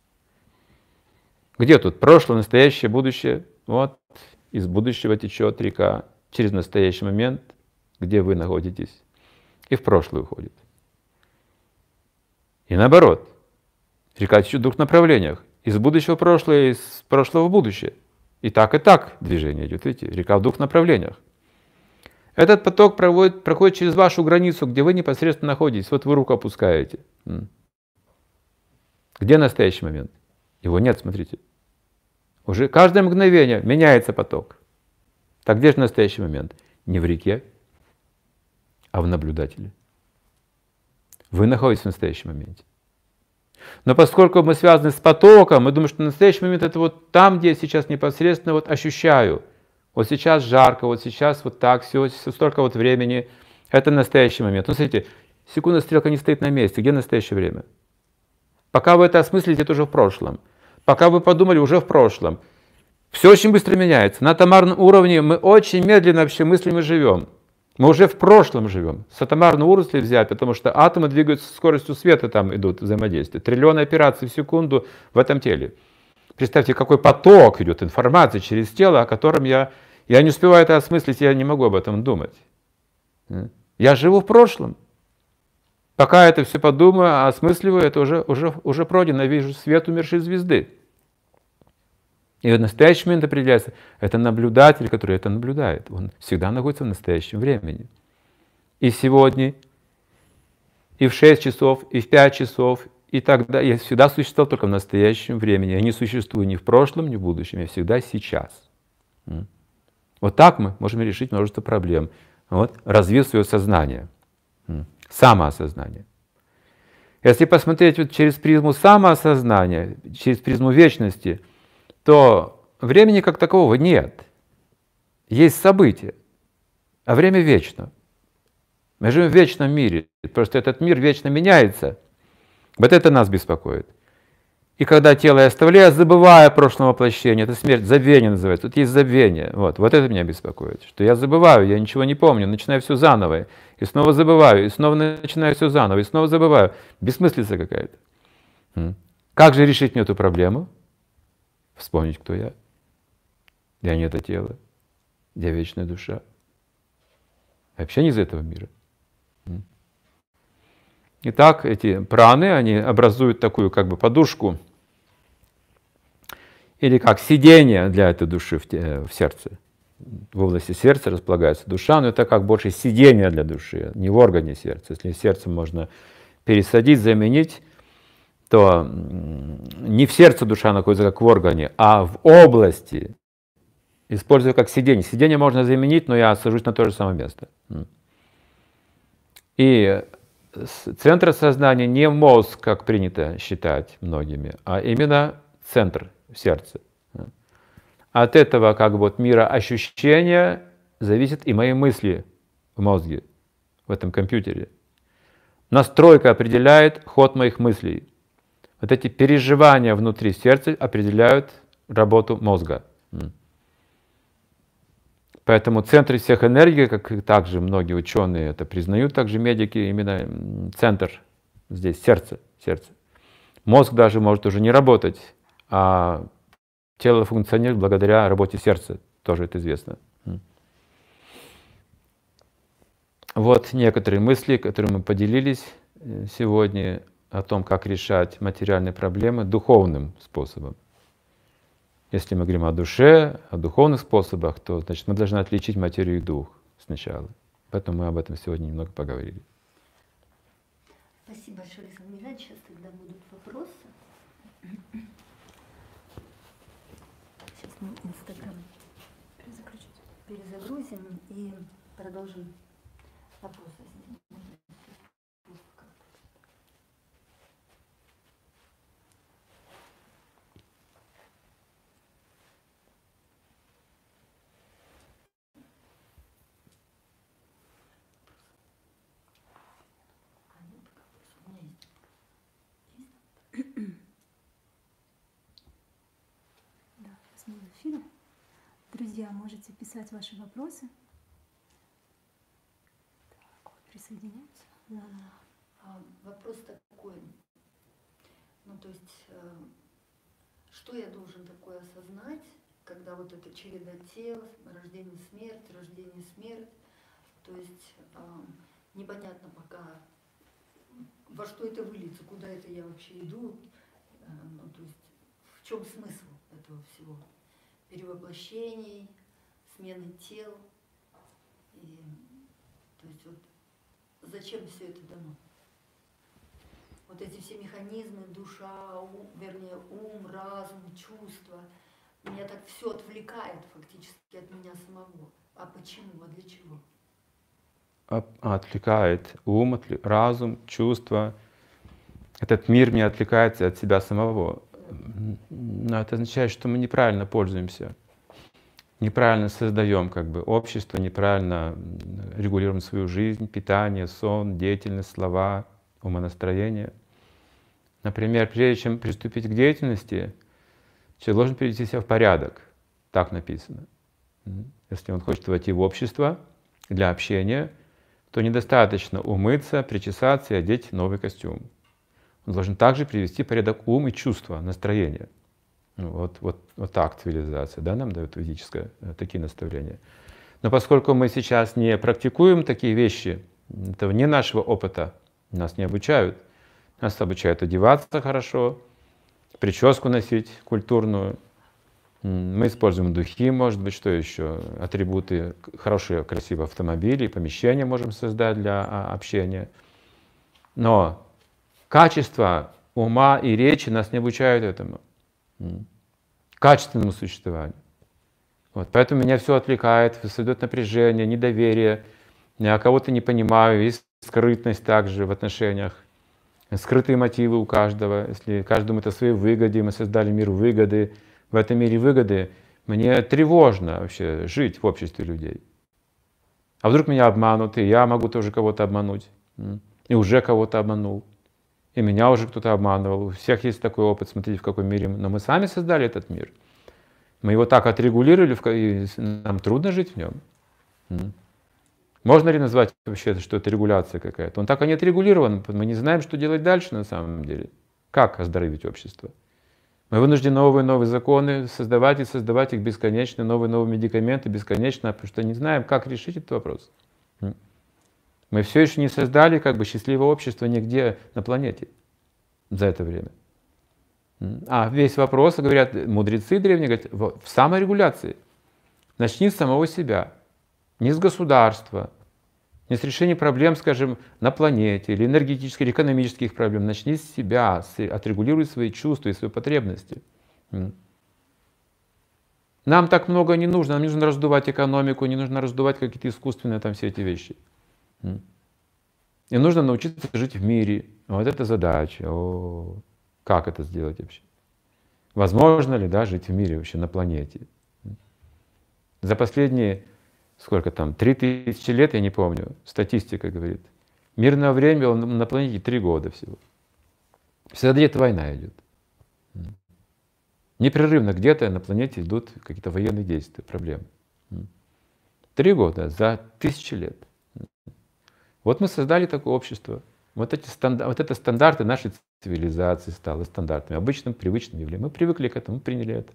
Где тут прошлое, настоящее, будущее? Вот из будущего течет река через настоящий момент, где вы находитесь, и в прошлое уходит. И наоборот, река течет в двух направлениях. Из будущего в прошлое, из прошлого в будущее. И так движение идет. Видите, река в двух направлениях. Этот поток проходит через вашу границу, где вы непосредственно находитесь. Вот вы руку опускаете. Где настоящий момент? Его нет, смотрите. Уже каждое мгновение меняется поток. Так где же настоящий момент? Не в реке, а в наблюдателе. Вы находитесь в настоящем моменте. Но поскольку мы связаны с потоком, мы думаем, что настоящий момент это вот там, где я сейчас непосредственно вот ощущаю. Вот сейчас жарко, вот сейчас вот так, все столько вот времени. Это настоящий момент. Ну, смотрите, секундная стрелка не стоит на месте. Где настоящее время? Пока вы это осмыслите, это уже в прошлом. Пока вы подумали, уже в прошлом. Все очень быстро меняется. На атомарном уровне мы очень медленно вообще мыслим и живем. Мы уже в прошлом живем. С атомарного уровня взять, потому что атомы двигаются с скоростью света, там идут взаимодействия. Триллионы операций в секунду в этом теле. Представьте, какой поток идет информации через тело, о котором я не успеваю это осмыслить, я не могу об этом думать. Я живу в прошлом. Пока это все подумаю, осмысливаю, это уже пройдено, вижу свет умершей звезды. И в настоящий момент определяется, это наблюдатель, который это наблюдает. Он всегда находится в настоящем времени. И сегодня, и в 6 часов, и в 5 часов, и тогда я всегда существовал только в настоящем времени. Я не существую ни в прошлом, ни в будущем, я всегда сейчас. Вот так мы можем решить множество проблем, вот, развив свое сознание, самоосознание. Если посмотреть вот через призму самоосознания, через призму вечности, то времени как такового нет. Есть события, а время вечно. Мы живем в вечном мире, просто этот мир вечно меняется. Вот это нас беспокоит. И когда тело я оставляю, забывая о прошлом воплощении, это смерть, забвение называется. Тут есть забвение. Вот это меня беспокоит. Что я забываю, я ничего не помню, начинаю все заново. И снова забываю, и снова начинаю все заново, и снова забываю. Бессмыслица какая-то. Как же решить мне эту проблему? Вспомнить, кто я. Я не это тело. Я вечная душа. Вообще не из этого мира. Итак, эти праны, они образуют такую как бы подушку, или как сидение для этой души в сердце. В области сердца располагается душа, но это как больше сидение для души, не в органе сердца. Если сердце можно пересадить, заменить, то не в сердце душа находится как в органе, а в области, используя как сидение. Сидение можно заменить, но я сажусь на то же самое место. И центр сознания не мозг, как принято считать многими, а именно центр в сердце. От этого как бы вот мира ощущения зависят и мои мысли в мозге, в этом компьютере. Настройка определяет ход моих мыслей. Вот эти переживания внутри сердца определяют работу мозга. Поэтому центр всех энергий, как и также многие ученые это признают, также медики, именно центр здесь, сердце. Мозг даже может уже не работать, а тело функционирует благодаря работе сердца, тоже это известно. Вот некоторые мысли, которые мы поделились сегодня о том, как решать материальные проблемы духовным способом. Если мы говорим о душе, о духовных способах, то значит, мы должны отличить материю и дух сначала. Поэтому мы об этом сегодня немного поговорили. Спасибо большое, Александр Михайлович. Сейчас тогда будут вопросы. Сейчас мы Инстаграм перезагрузим и продолжим вопросы. Эфира. Друзья, можете писать ваши вопросы. Так, вот, присоединяться. Вопрос такой. Ну, то есть, что я должен такое осознать, когда вот эта череда тел, рождение, смерть, то есть непонятно пока, во что это выльется, куда это я вообще иду, ну, то есть, в чем смысл этого всего? Перевоплощений, смены тел, и, то есть, вот, зачем все это дано? Вот эти все механизмы, душа, ум, разум, чувства, меня так все отвлекает фактически от меня самого. А почему? А для чего? Отвлекает ум, разум, чувства. Этот мир не отвлекается от себя самого. Но это означает, что мы неправильно пользуемся, неправильно создаем как бы общество, неправильно регулируем свою жизнь, питание, сон, деятельность, слова, умонастроение. Например, прежде чем приступить к деятельности, человек должен привести себя в порядок. Так написано. Если он хочет войти в общество для общения, то недостаточно умыться, причесаться и одеть новый костюм. Он должен также привести в порядок ум и чувства, настроение. Вот так цивилизация, да, нам дает ведическое такие наставления. Но поскольку мы сейчас не практикуем такие вещи, это вне нашего опыта, нас не обучают. Нас обучают одеваться хорошо, прическу носить культурную. Мы используем духи, может быть, что еще, атрибуты, хорошие, красивые автомобили, помещения можем создать для общения. Но качество ума и речи нас не обучают этому, качественному существованию. Вот, поэтому меня все отвлекает, создает напряжение, недоверие, я кого-то не понимаю, есть скрытность также в отношениях, скрытые мотивы у каждого. Если каждый думает о своей выгоде, мы создали мир выгоды, в этом мире выгоды, мне тревожно вообще жить в обществе людей. А вдруг меня обманут, и я могу тоже кого-то обмануть, и уже кого-то обманул, и меня уже кто-то обманывал. У всех есть такой опыт, смотрите, в каком мире. Но мы сами создали этот мир. Мы его так отрегулировали, и нам трудно жить в нем. Можно ли назвать вообще, что это регуляция какая-то? Он так и не отрегулирован, мы не знаем, что делать дальше на самом деле. Как оздоровить общество? Мы вынуждены новые законы создавать и создавать их бесконечно, новые медикаменты бесконечно, потому что не знаем, как решить этот вопрос. Мы все еще не создали как бы счастливое общество нигде на планете за это время. А весь вопрос, говорят мудрецы древние, говорят, в саморегуляции. Начни с самого себя. Не с государства, не с решения проблем, скажем, на планете, или энергетических, или экономических проблем. Начни с себя, отрегулируй свои чувства и свои потребности. Нам так много не нужно, нам не нужно раздувать экономику, не нужно раздувать какие-то искусственные там все эти вещи. И нужно научиться жить в мире. Вот это задача. Как это сделать вообще? Возможно ли, да, жить в мире вообще на планете? За последние сколько там, 3000 лет, я не помню, статистика говорит. Мирное время на планете 3 года всего. Всегда где-то война идет. Непрерывно где-то на планете идут какие-то военные действия, проблемы. 3 года за 1000 лет. Вот мы создали такое общество. Вот это стандарты нашей цивилизации стало стандартами, обычным, привычным явлением. Мы привыкли к этому, мы приняли это.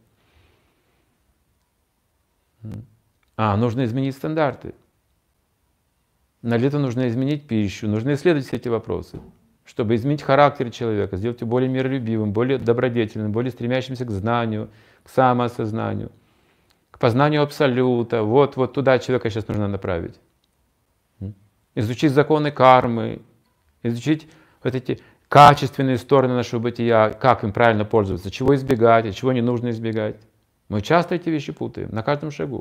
Нужно изменить стандарты. Для этого нужно изменить пищу, нужно исследовать все эти вопросы, чтобы изменить характер человека, сделать его более миролюбивым, более добродетельным, более стремящимся к знанию, к самоосознанию, к познанию абсолюта. Вот туда человека сейчас нужно направить. Изучить законы кармы, изучить вот эти качественные стороны нашего бытия, как им правильно пользоваться, чего избегать, а чего не нужно избегать. Мы часто эти вещи путаем, на каждом шагу.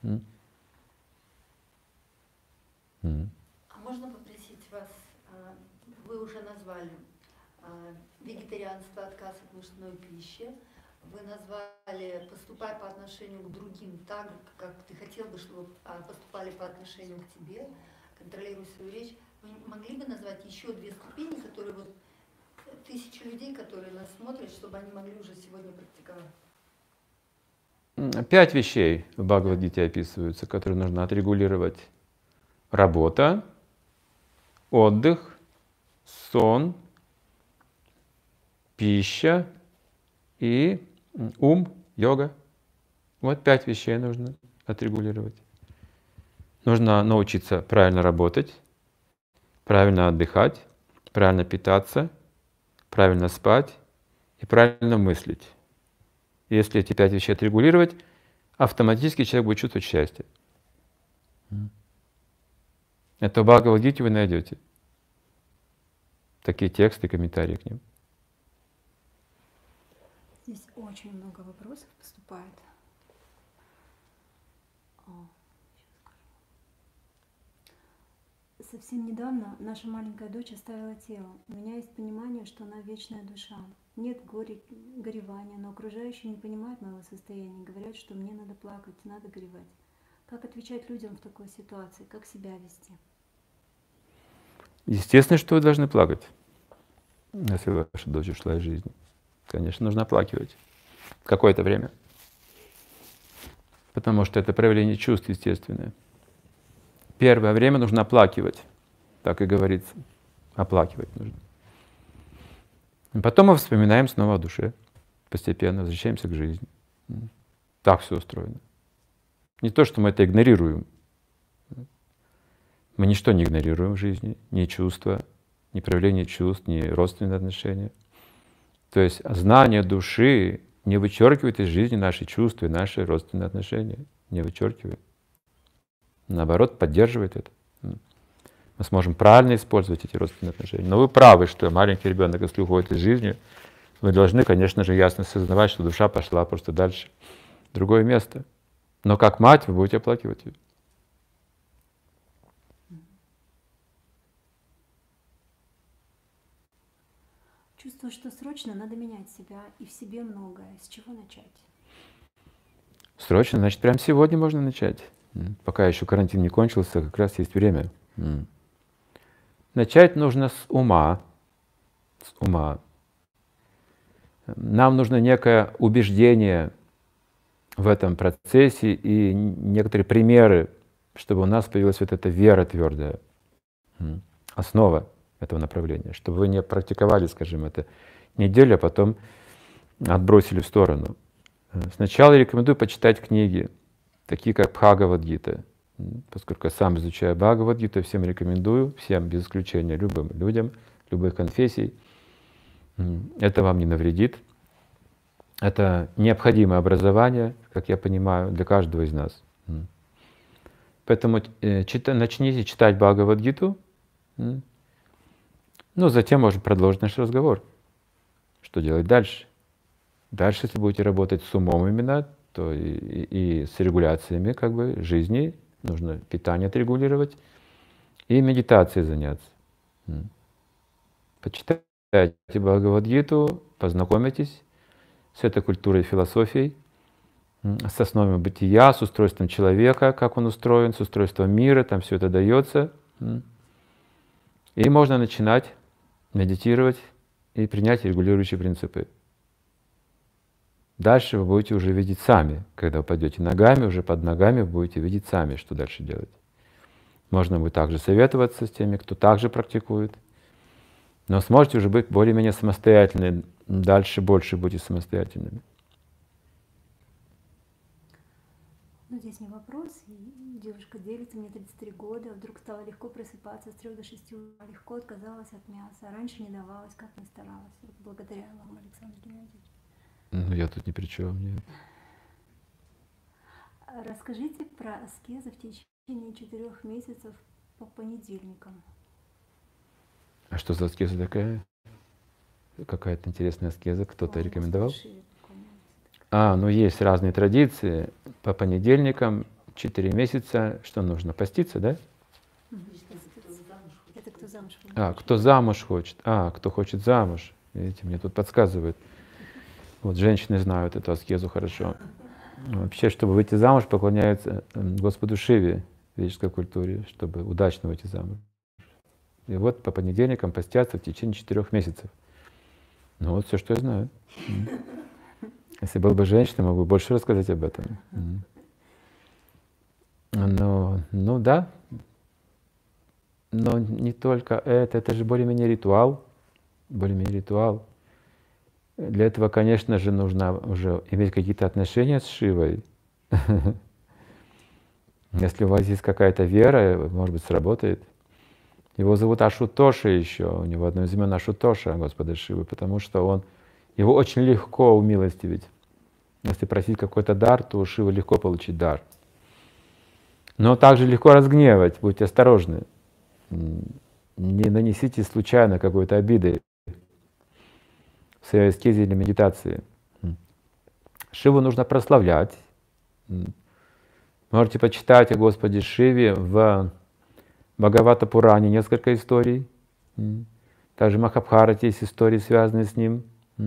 А можно попросить вас, вы уже назвали вегетарианство, отказ от мучной пищи, вы назвали поступай по отношению к другим так, как ты хотел бы, чтобы поступали по отношению к тебе, контролируй свою речь. Вы могли бы назвать еще 2 ступени, которые вот 1000 людей, которые нас смотрят, чтобы они могли уже сегодня практиковать? 5 вещей в Бхагавад-гите описываются, которые нужно отрегулировать. Работа, отдых, сон, пища и ум, йога. Вот 5 вещей нужно отрегулировать. Нужно научиться правильно работать, правильно отдыхать, правильно питаться, правильно спать и правильно мыслить. Если эти 5 вещей отрегулировать, автоматически человек будет чувствовать счастье. Это в Бхагавад-гите вы найдете такие тексты, комментарии к ним. Здесь очень много вопросов поступает. Совсем недавно наша маленькая дочь оставила тело. У меня есть понимание, что она вечная душа. Нет горевания, но окружающие не понимают моего состояния, говорят, что мне надо плакать, надо горевать. Как отвечать людям в такой ситуации? Как себя вести? Естественно, что вы должны плакать, если ваша дочь ушла из жизни. Конечно, нужно оплакивать какое-то время, потому что это проявление чувств естественное. Первое время нужно оплакивать, так и говорится, оплакивать нужно. И потом мы вспоминаем снова о душе, постепенно возвращаемся к жизни. Так все устроено. Не то, что мы это игнорируем. Мы ничто не игнорируем в жизни, ни чувства, ни проявление чувств, ни родственные отношения. То есть знание души не вычеркивает из жизни наши чувства и наши родственные отношения. Не вычеркивает. Наоборот, поддерживает это. Мы сможем правильно использовать эти родственные отношения. Но вы правы, что маленький ребенок, если уходит из жизни, вы должны, конечно же, ясно осознавать, что душа пошла просто дальше, в другое место. Но как мать вы будете оплакивать ее. Чувствую, что срочно надо менять себя и в себе многое. С чего начать? Срочно, значит, прямо сегодня можно начать. Пока еще карантин не кончился, как раз есть время. Начать нужно с ума. С ума. Нам нужно некое убеждение в этом процессе и некоторые примеры, чтобы у нас появилась вот эта вера твердая, основа этого направления, чтобы вы не практиковали, скажем, это неделю, а потом отбросили в сторону. Сначала рекомендую почитать книги, такие как Бхагавад-гита. Поскольку я сам изучаю Бхагавад-гиту, всем рекомендую, всем без исключения, любым людям, любых конфессий. Это вам не навредит. Это необходимое образование, как я понимаю, для каждого из нас. Поэтому начните читать Бхагавад-гиту, ну, затем можно продолжить наш разговор. Что делать дальше? Дальше, если будете работать с умом именно, то и с регуляциями как бы жизни, нужно питание отрегулировать и медитацией заняться. Почитайте Бхагавад-гиту, познакомитесь с этой культурой и философией, с основами бытия, с устройством человека, как он устроен, с устройством мира, там все это дается. И можно начинать медитировать и принять регулирующие принципы. Дальше вы будете уже видеть сами, когда вы пойдете ногами, уже под ногами вы будете видеть сами, что дальше делать. Можно будет также советоваться с теми, кто также практикует, но сможете уже быть более-менее самостоятельны, дальше больше будете самостоятельными. Ну, здесь не вопрос. Девушка делится, мне 33 года, вдруг стало легко просыпаться с 3 до 6 утра, легко отказалась от мяса, раньше не давалось, как не старалась. Вот благодаря вам, Александр Геннадьевич. Ну, я тут ни при чем, нет. Расскажите про аскезы в течение 4 месяцев по понедельникам. А что за аскеза такая? Какая-то интересная аскеза, кто-то рекомендовал? Ну есть разные традиции. По понедельникам 4 месяца, что нужно? Поститься, да? Это кто замуж хочет. Кто замуж хочет. Кто хочет замуж. Видите, мне тут подсказывают. Вот женщины знают эту аскезу хорошо. Вообще, чтобы выйти замуж, поклоняются Господу Шиве в ведической культуре, чтобы удачно выйти замуж. И вот по понедельникам постятся в течение 4 месяцев. Ну вот все, что я знаю. Если был бы женщина, мог бы больше рассказать об этом. Ну да. Но не только это же более-менее ритуал. Более-менее ритуал. Для этого, конечно же, нужно уже иметь какие-то отношения с Шивой. Если у вас есть какая-то вера, может быть, сработает. Его зовут Ашутоша еще, у него одно из имен Ашутоша, Господа Шивы, потому что его очень легко умилостивить. Если просить какой-то дар, то у Шивы легко получить дар. Но также легко разгневать, будьте осторожны. Не нанесите случайно какой-то обиды в своей аскезе или медитации. Шиву нужно прославлять. Можете почитать о Господе Шиве в Бхагавата Пуране несколько историй. Также в Махабхарате есть истории, связанные с ним.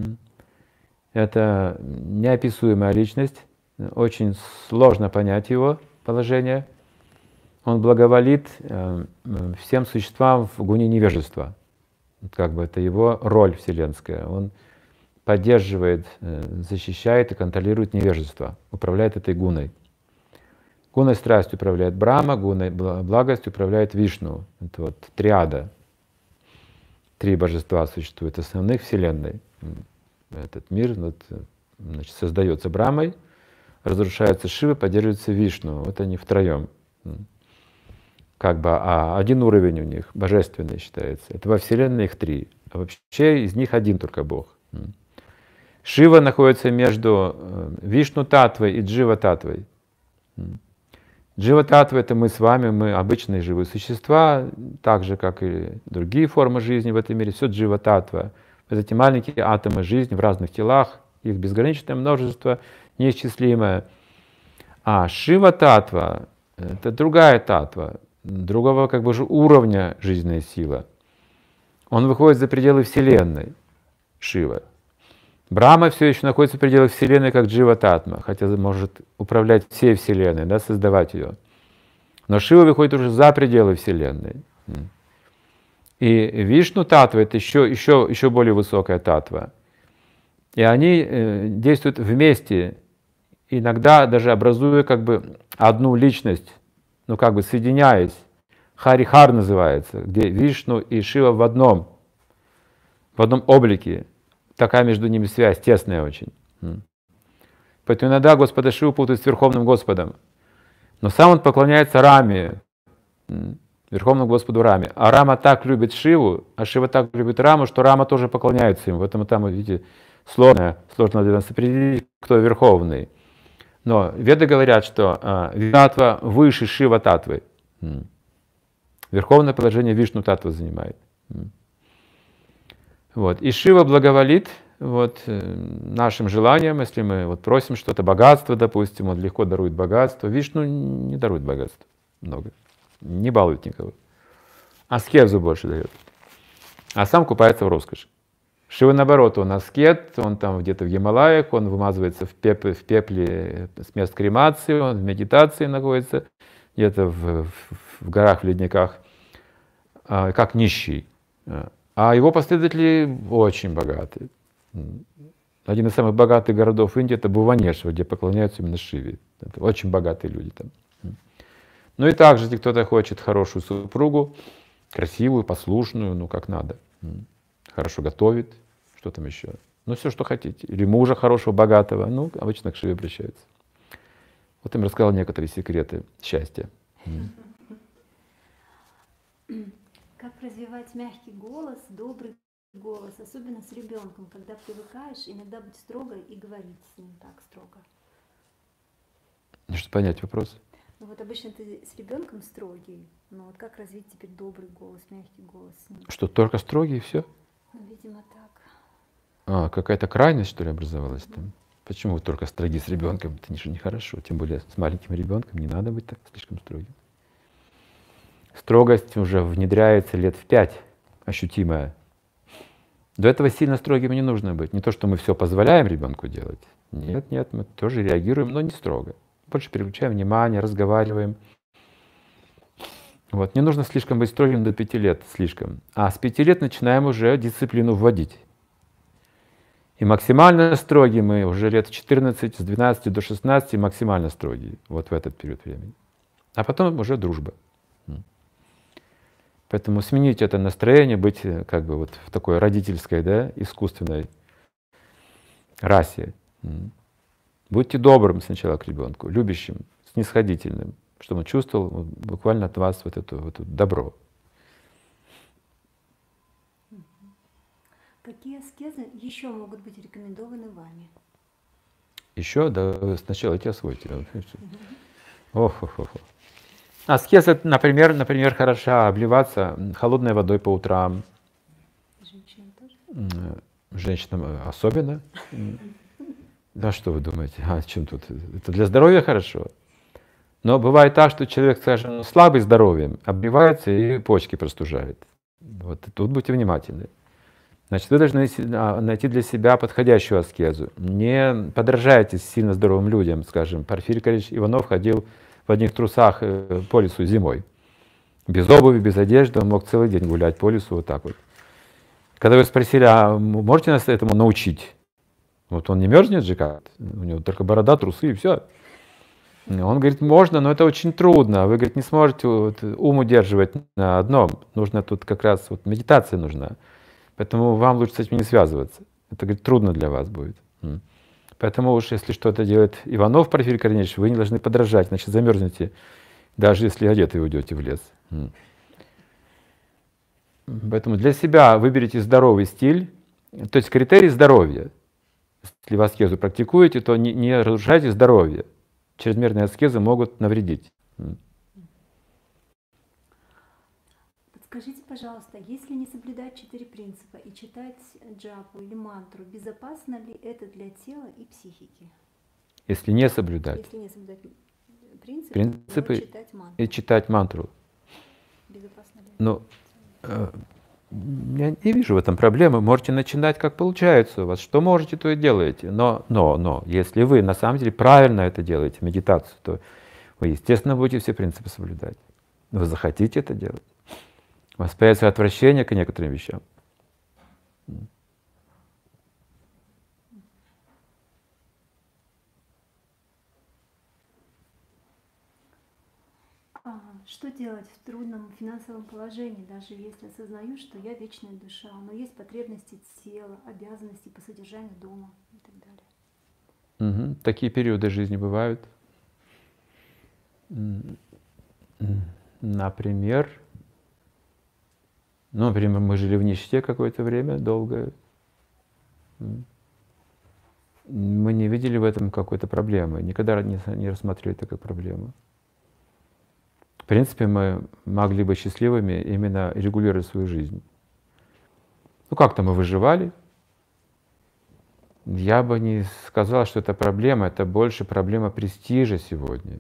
Это неописуемая личность. Очень сложно понять его положение. Он благоволит всем существам в гуне невежества. Как бы это его роль вселенская. Он поддерживает, защищает и контролирует невежество, управляет этой гуной. Гуной страсть управляет Брахма, гуной благость управляет Вишну. Это вот триада. 3 божества существуют основных Вселенной. Этот мир значит, создается Брахмой, разрушается Шивой, поддерживается Вишну. Вот они втроем. Как бы, один уровень у них, божественный считается. Это во Вселенной их 3. А вообще из них один только Бог. Шива находится между Вишну-татвой и Джива-татвой. Джива-татва — это мы с вами, мы обычные живые существа, так же, как и другие формы жизни в этом мире. Все Джива-татва. Это эти маленькие атомы жизни в разных телах, их безграничное множество, неисчислимое. А Шива-татва — это другая татва, другого как бы же уровня жизненная сила. Он выходит за пределы Вселенной, Шива. Брахма все еще находится в пределах Вселенной, как Джива-татма, хотя может управлять всей Вселенной, да, создавать ее. Но Шива выходит уже за пределы Вселенной. И Вишну-татва — это еще более высокая татва. И они действуют вместе, иногда даже образуя как бы одну личность, ну как бы соединяясь. Харихар называется, где Вишну и Шива в одном облике. Такая между ними связь, тесная очень. Поэтому иногда Господа Шиву путают с Верховным Господом. Но сам он поклоняется Раме, Верховному Господу Раме. А Рама так любит Шиву, а Шива так любит Раму, что Рама тоже поклоняется ему. Поэтому там, видите, сложно для нас определить, кто Верховный. Но Веды говорят, что Вишну-татва выше Шива-татвы. Верховное положение Вишну-татва занимает. Вот. И Шива благоволит нашим желаниям, если мы просим что-то, богатство, допустим, он легко дарует богатство. Вишну не дарует богатство много, не балует никого. Аскезу больше дает. А сам купается в роскоши. Шива, наоборот, он аскет, он там где-то в Гималаях, он вымазывается в пепле с мест кремации, он в медитации находится, где-то в горах, в ледниках, как нищий. А его последователи очень богатые. Один из самых богатых городов Индии — это Бхуванешвар, где поклоняются именно Шиве. Это очень богатые люди там. Ну и также, если кто-то хочет хорошую супругу, красивую, послушную, ну как надо, хорошо готовит, что там еще, ну все, что хотите. Или мужа хорошего, богатого, ну обычно к Шиве обращаются. Вот им рассказал некоторые секреты счастья. Как развивать мягкий голос, добрый голос, особенно с ребенком, когда привыкаешь иногда быть строгой и говорить с ним так строго? Чтобы понять вопрос. Ну вот обычно ты с ребенком строгий, но вот как развить теперь добрый голос, мягкий голос с ним? Что, только строгий и все? Ну, видимо, так. Какая-то крайность, что ли, образовалась там? Почему вы только строги с ребенком? Это же нехорошо. Тем более с маленьким ребенком не надо быть так слишком строгим. Строгость уже внедряется лет в 5, ощутимая. До этого сильно строгим не нужно быть. Не то, что мы все позволяем ребенку делать. Нет, мы тоже реагируем, но не строго. Больше переключаем внимание, разговариваем. Вот. Не нужно слишком быть строгим до 5 лет, слишком. А с 5 лет начинаем уже дисциплину вводить. И максимально строгие мы уже лет 14, с 12 до 16 максимально строгие. Вот в этот период времени. А потом уже дружба. Поэтому сменить это настроение, быть как бы вот в такой родительской, да, искусственной расе. Будьте добрым сначала к ребенку, любящим, снисходительным, чтобы он чувствовал буквально от вас вот это добро. Какие аскезы еще могут быть рекомендованы вами? Еще, да, сначала эти освойте. Аскеза, это, например, хороша обливаться холодной водой по утрам. Женщинам тоже? Женщинам особенно. Да что вы думаете? А чем тут? Это для здоровья хорошо. Но бывает так, что человек, скажем, слабый здоровьем, обливается и почки простужает. Вот тут будьте внимательны. Значит, вы должны найти для себя подходящую аскезу. Не подражайте сильно здоровым людям, скажем. Порфирий Карпович Иванов ходил в одних трусах по лесу зимой. Без обуви, без одежды, он мог целый день гулять по лесу вот так вот. Когда вы спросили, а можете нас этому научить? Вот он не мерзнет же как, у него только борода, трусы и все. Он говорит, можно, но это очень трудно. Вы, говорит, не сможете ум удерживать на одном. Нужно тут как раз медитация нужна. Поэтому вам лучше с этим не связываться. Это, говорит, трудно для вас будет. Поэтому уж если что-то делает Иванов Порфирий Корнеевич, вы не должны подражать, значит замерзнете, даже если одеты уйдете в лес. Поэтому для себя выберите здоровый стиль, то есть критерий здоровья. Если вы аскезу практикуете, то не разрушайте здоровье. Чрезмерные аскезы могут навредить. Подскажите, пожалуйста, если не соблюдать 4 принципа и читать джапу или мантру, безопасно ли это для тела и психики? Если не соблюдать, Если не соблюдать принципы но читать мантру. И читать мантру. Безопасно ли? Ну, я не вижу в этом проблемы. Можете начинать, как получается у вас. Что можете, то и делаете. Но, если вы на самом деле правильно это делаете, медитацию, то вы, естественно, будете все принципы соблюдать. Вы захотите это делать. У вас появится отвращение к некоторым вещам. Что делать в трудном финансовом положении, даже если осознаю, что я вечная душа, но есть потребности тела, обязанности по содержанию дома и так далее? Такие периоды жизни бывают. Например, мы жили в нищете какое-то время, долгое. Мы не видели в этом какой-то проблемы, никогда не рассматривали это как проблему. В принципе, мы могли быть счастливыми, именно регулируя свою жизнь. Как-то мы выживали. Я бы не сказал, что это проблема, это больше проблема престижа сегодня.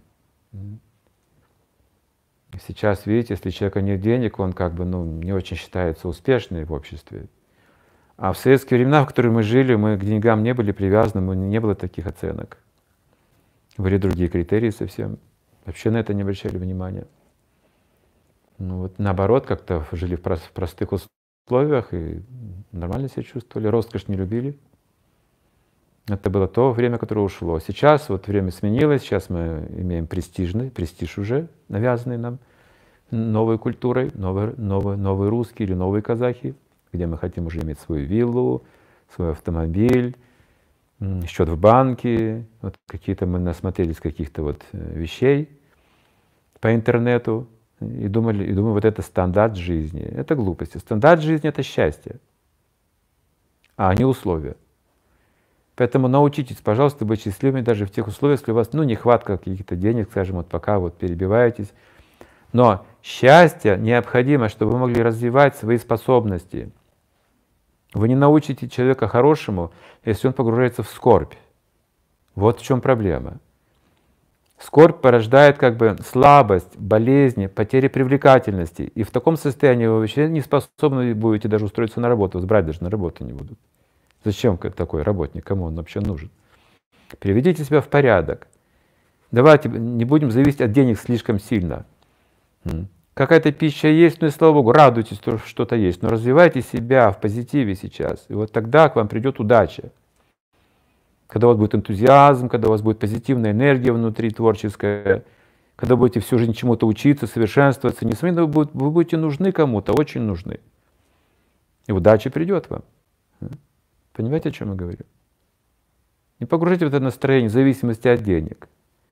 Сейчас, видите, если у человека нет денег, он не очень считается успешным в обществе. А в советские времена, в которые мы жили, мы к деньгам не были привязаны, не было таких оценок. Были другие критерии совсем. Вообще на это не обращали внимания. Наоборот, как-то жили в простых условиях и нормально себя чувствовали, роскошь не любили. Это было то время, которое ушло. Сейчас время сменилось, сейчас мы имеем престиж уже, навязанный нам новой культурой, новые русские или новые казахи, где мы хотим уже иметь свою виллу, свой автомобиль, счет в банке, какие-то мы насмотрелись каких-то вещей по интернету и думаю, это стандарт жизни. Это глупости. Стандарт жизни — это счастье, а не условия. Поэтому научитесь, пожалуйста, быть счастливыми даже в тех условиях, если у вас нехватка каких-то денег, скажем, пока перебиваетесь. Но счастье необходимо, чтобы вы могли развивать свои способности. Вы не научите человека хорошему, если он погружается в скорбь. Вот в чем проблема. Скорбь порождает слабость, болезни, потери привлекательности. И в таком состоянии вы вообще не способны будете даже устроиться на работу, вас брать даже на работу не будут. Зачем такой работник, кому он вообще нужен? Приведите себя в порядок. Давайте не будем зависеть от денег слишком сильно. Какая-то пища есть, и слава Богу, радуйтесь, что что-то есть. Но развивайте себя в позитиве сейчас. И тогда к вам придет удача. Когда у вас будет энтузиазм, когда у вас будет позитивная энергия внутри, творческая, когда будете всю жизнь чему-то учиться, совершенствоваться, несомненно, вы будете нужны кому-то, очень нужны. И удача придет вам. Понимаете, о чем я говорю? Не погружайте в это настроение в зависимости от денег.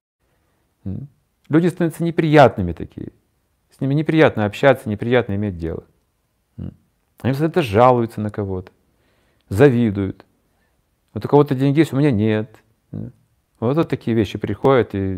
Люди становятся неприятными такие. С ними неприятно общаться, неприятно иметь дело. Они всегда жалуются на кого-то, завидуют. Вот у кого-то деньги есть, у меня нет. Вот такие вещи приходят и...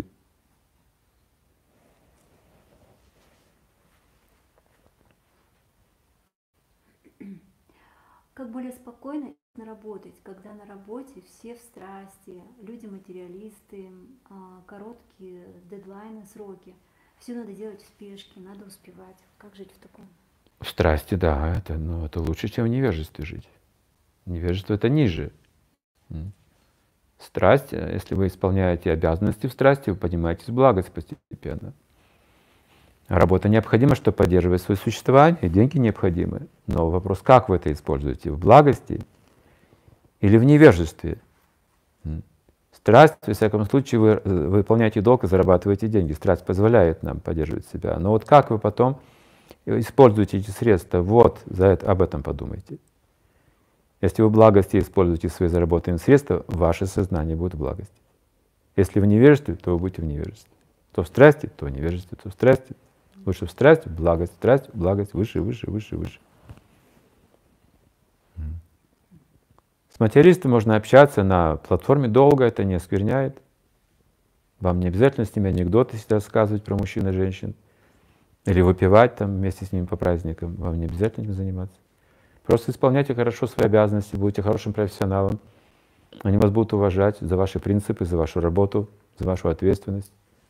Как более спокойно работать, когда на работе все в страсти, люди материалисты, короткие дедлайны, сроки. Все надо делать в спешке, надо успевать. Как жить в таком? В страсти, да, это лучше, чем в невежестве жить. Невежество — это ниже. Страсть, если вы исполняете обязанности в страсти, вы поднимаетесь в благость постепенно. Работа необходима, чтобы поддерживать свое существование, деньги необходимы. Но вопрос, как вы это используете? В благости или в невежестве? Страсть, во всяком случае, вы выполняете долг и зарабатываете деньги. Страсть позволяет нам поддерживать себя. Но вот как вы потом используете эти средства, вот об этом подумайте. Если вы в благости используете свои заработанные средства, ваше сознание будет в благости. Если в невежестве, то вы будете в невежестве. То в страсти, то в невежестве, то в страсти. Лучше в страсть, в благость, выше, выше, выше, выше. С материалистом можно общаться на платформе долго, это не оскверняет. Вам не обязательно с ними анекдоты рассказывать про мужчин и женщин. Или выпивать там вместе с ними по праздникам. Вам не обязательно этим заниматься. Просто исполняйте хорошо свои обязанности, будьте хорошим профессионалом. Они вас будут уважать за ваши принципы, за вашу работу, за вашу ответственность.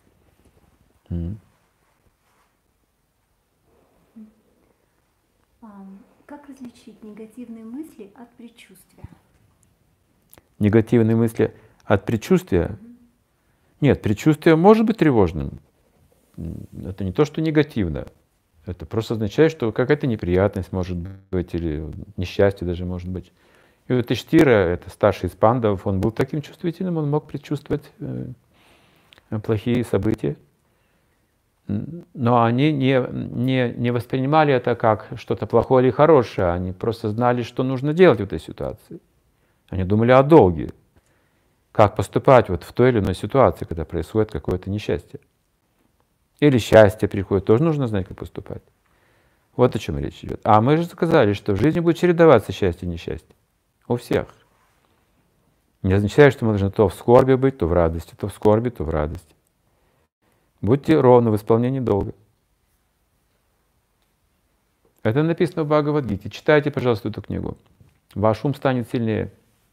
Как различить негативные мысли от предчувствия? Негативные мысли от предчувствия? Нет, предчувствие может быть тревожным. Это не то, что негативно. Это просто означает, что какая-то неприятность может быть, или несчастье даже может быть. И вот Иштира, это старший из пандавов, он был таким чувствительным, он мог предчувствовать плохие события. Но они не воспринимали это как что-то плохое или хорошее, они просто знали, что нужно делать в этой ситуации. Они думали о долге, как поступать вот в той или иной ситуации, когда происходит какое-то несчастье. Или счастье приходит, тоже нужно знать, как поступать. Вот о чем речь идет. А мы же сказали, что в жизни будет чередоваться счастье и несчастье. У всех. Не означает, что мы должны то в скорби быть, то в радости, то в скорби, то в радости. Будьте ровны в исполнении долга. Это написано в Бхагавад-гите. Читайте, пожалуйста, эту книгу. Ваш ум станет сильнее.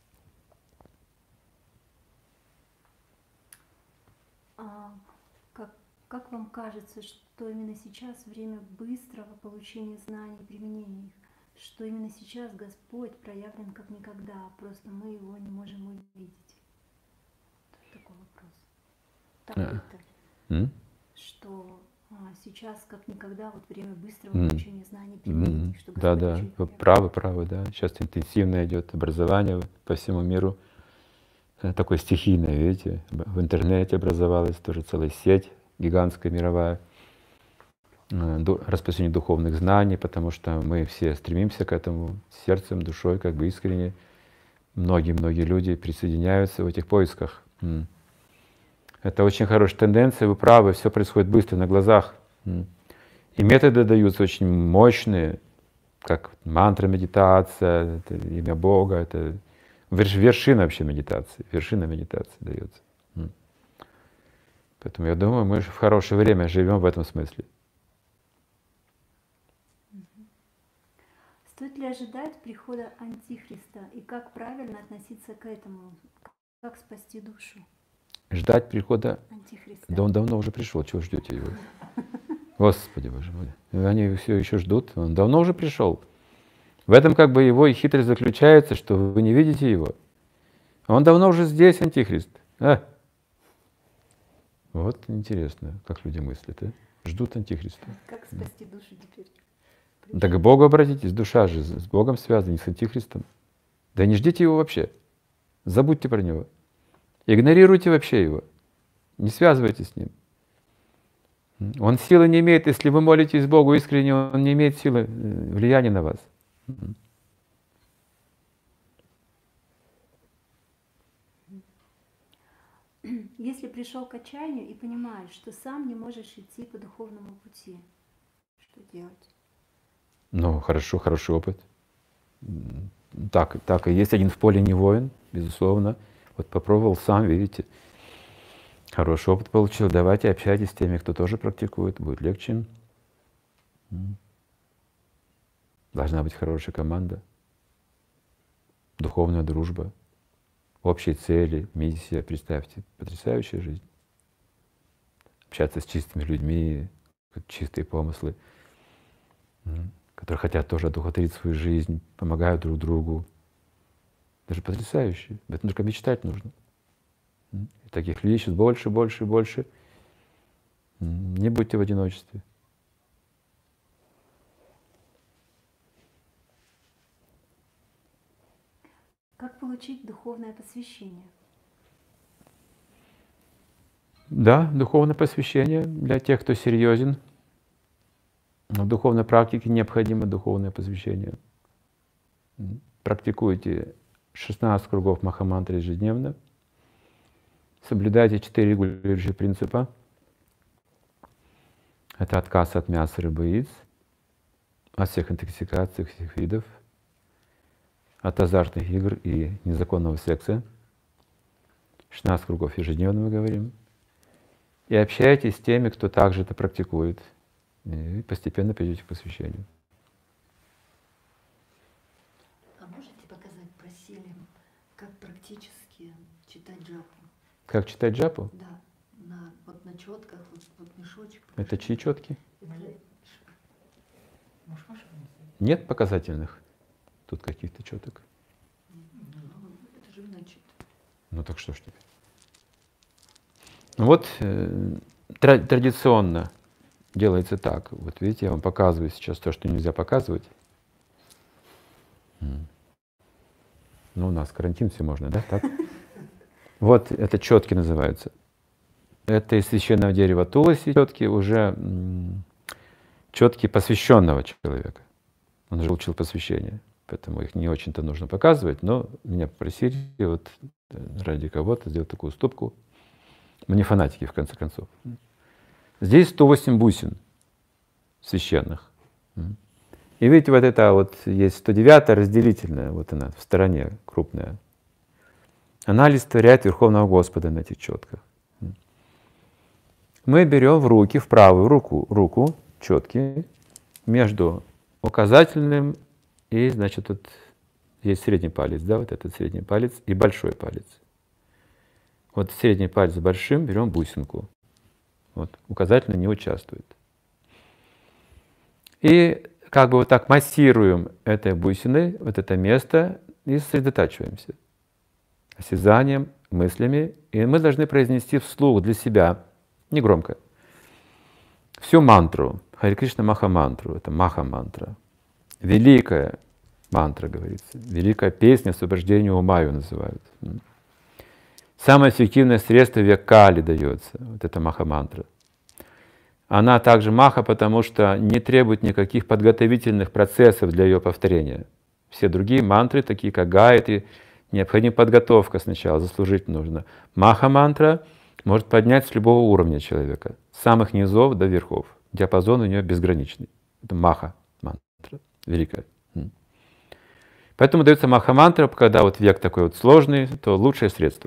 Как вам кажется, что именно сейчас время быстрого получения знаний и применения их? Что именно сейчас Господь проявлен как никогда, просто мы его не можем увидеть? Такой вопрос. Так это, что сейчас как никогда вот время быстрого получения знаний и применения их, что Господь Да, вы правы, да. Сейчас интенсивно идет образование по всему миру. Такое стихийное, видите, в интернете образовалась тоже целая сеть гигантская, мировая, распространение духовных знаний, потому что мы все стремимся к этому сердцем, душой, как бы искренне. Многие люди присоединяются в этих поисках. Это очень хорошая тенденция, вы правы, все происходит быстро, на глазах. И методы даются очень мощные, как мантра, медитация, это имя Бога, это вершина вообще медитации, вершина медитации дается. Поэтому я думаю, мы в хорошее время живем в этом смысле. Стоит ли ожидать прихода Антихриста и как правильно относиться к этому? Как спасти душу? Ждать прихода Антихриста. Да он давно уже пришел, чего ждете его? Господи Боже мой. Они все еще ждут, он давно уже пришел. В этом как бы его и хитрость заключается, что вы не видите его. Он давно уже здесь, Антихрист. Вот интересно, как люди мыслят. Ждут Антихриста. Как спасти душу теперь? Да к Богу обратитесь, душа же с Богом связана, не с Антихристом. Да не ждите его вообще. Забудьте про него. Игнорируйте вообще его. Не связывайтесь с ним. Он силы не имеет, если вы молитесь Богу искренне, он не имеет силы влияния на вас. Если пришел к отчаянию и понимаешь, что сам не можешь идти по духовному пути, что делать? Ну, хорошо, хороший опыт. Так и есть. Один в поле не воин, безусловно. Вот попробовал сам, видите. Хороший опыт получил. Давайте общайтесь с теми, кто тоже практикует, будет легче. Должна быть хорошая команда, духовная дружба, общие цели, миссия. Представьте, потрясающая жизнь. Общаться с чистыми людьми, чистые помыслы, которые хотят тоже одухотворить свою жизнь, помогают друг другу. Это же потрясающе. Об этом только мечтать нужно. И таких людей сейчас больше, больше, больше. Не будьте в одиночестве. Как получить духовное посвящение? Да, духовное посвящение для тех, кто серьезен. В духовной практике необходимо духовное посвящение. Практикуйте 16 кругов Махамантры ежедневно. Соблюдайте 4 регулирующих принципа. Это отказ от мяса, рыбы и яиц, от всех интоксикаций, всех видов, от азартных игр и незаконного секса. 16 кругов ежедневно мы говорим. И общайтесь с теми, кто также это практикует. И постепенно придете к посвящению. А можете показать про Селим, как практически читать джапу? Как читать джапу? Да, вот на четках, вот мешочек. Это чьи четки? Может, ваши? Нет показательных тут каких-то четок. Это же иначе. Ну так что ж теперь? Ну вот традиционно делается так. Вот видите, я вам показываю сейчас то, что нельзя показывать. Ну, у нас карантин, все можно, да? Так? Вот это четки называются. Это из священного дерева туласи четки, уже четки посвященного человека. Он же получил посвящение, поэтому их не очень-то нужно показывать, но меня попросили вот ради кого-то сделать такую уступку. Мы не фанатики, в конце концов. Здесь 108 бусин священных. И видите, вот это вот есть 109-я разделительная, вот она в стороне крупная. Она олицетворяет Верховного Господа на этих четках. Мы берем в руки, в правую руку четки между указательным и, значит, вот есть средний палец, да, вот этот средний палец и большой палец. Вот средний палец с большим берем бусинку. Вот, указательный не участвует. И как бы вот так массируем этой бусиной вот это место и сосредотачиваемся осязанием, мыслями. И мы должны произнести вслух для себя, негромко, всю мантру, Харе Кришна Маха-мантру, это Маха-мантра. Великая мантра, говорится, великая песня освобождения ума ее называют. Самое эффективное средство в век Кали дается, вот эта Маха-мантра. Она также Маха, потому что не требует никаких подготовительных процессов для ее повторения. Все другие мантры, такие как Гайатри, необходима подготовка сначала, заслужить нужно. Маха-мантра может поднять с любого уровня человека, с самых низов до верхов. Диапазон у нее безграничный. Это Маха-мантра, великая. Поэтому дается Маха-мантра, когда вот век такой вот сложный, то лучшее средство.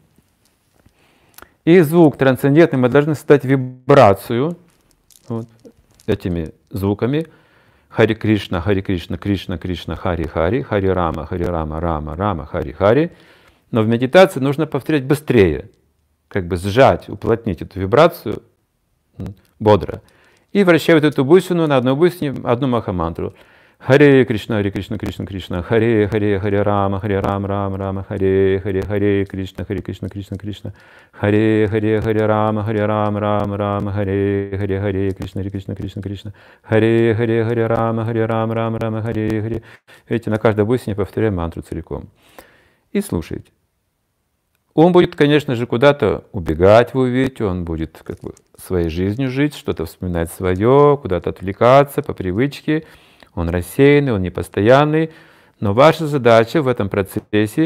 И звук трансцендентный мы должны создать вибрацию вот, этими звуками. Хари Кришна, Кришна, Кришна, Хари, Хари Рама, Рама, Хари, Хари. Но в медитации нужно повторять быстрее, как бы сжать, уплотнить эту вибрацию бодро. И вращают эту бусину на одной бусине одну Маха-мантру. Харе Кришна, Кришна, Кришна, Харе Рама, Рама, Харе Кришна, Кришна, Кришна, Харе Рама, Рама, Харе Кришна, Кришна, Харе Рама, Харе. Видите, на каждой бусине повторяем мантру целиком. И слушайте. Он будет, конечно же, куда-то убегать, вы увидите, он будет как бы своей жизнью жить, что-то вспоминать свое, куда-то отвлекаться по привычке. Он рассеянный, он непостоянный, но ваша задача в этом процессе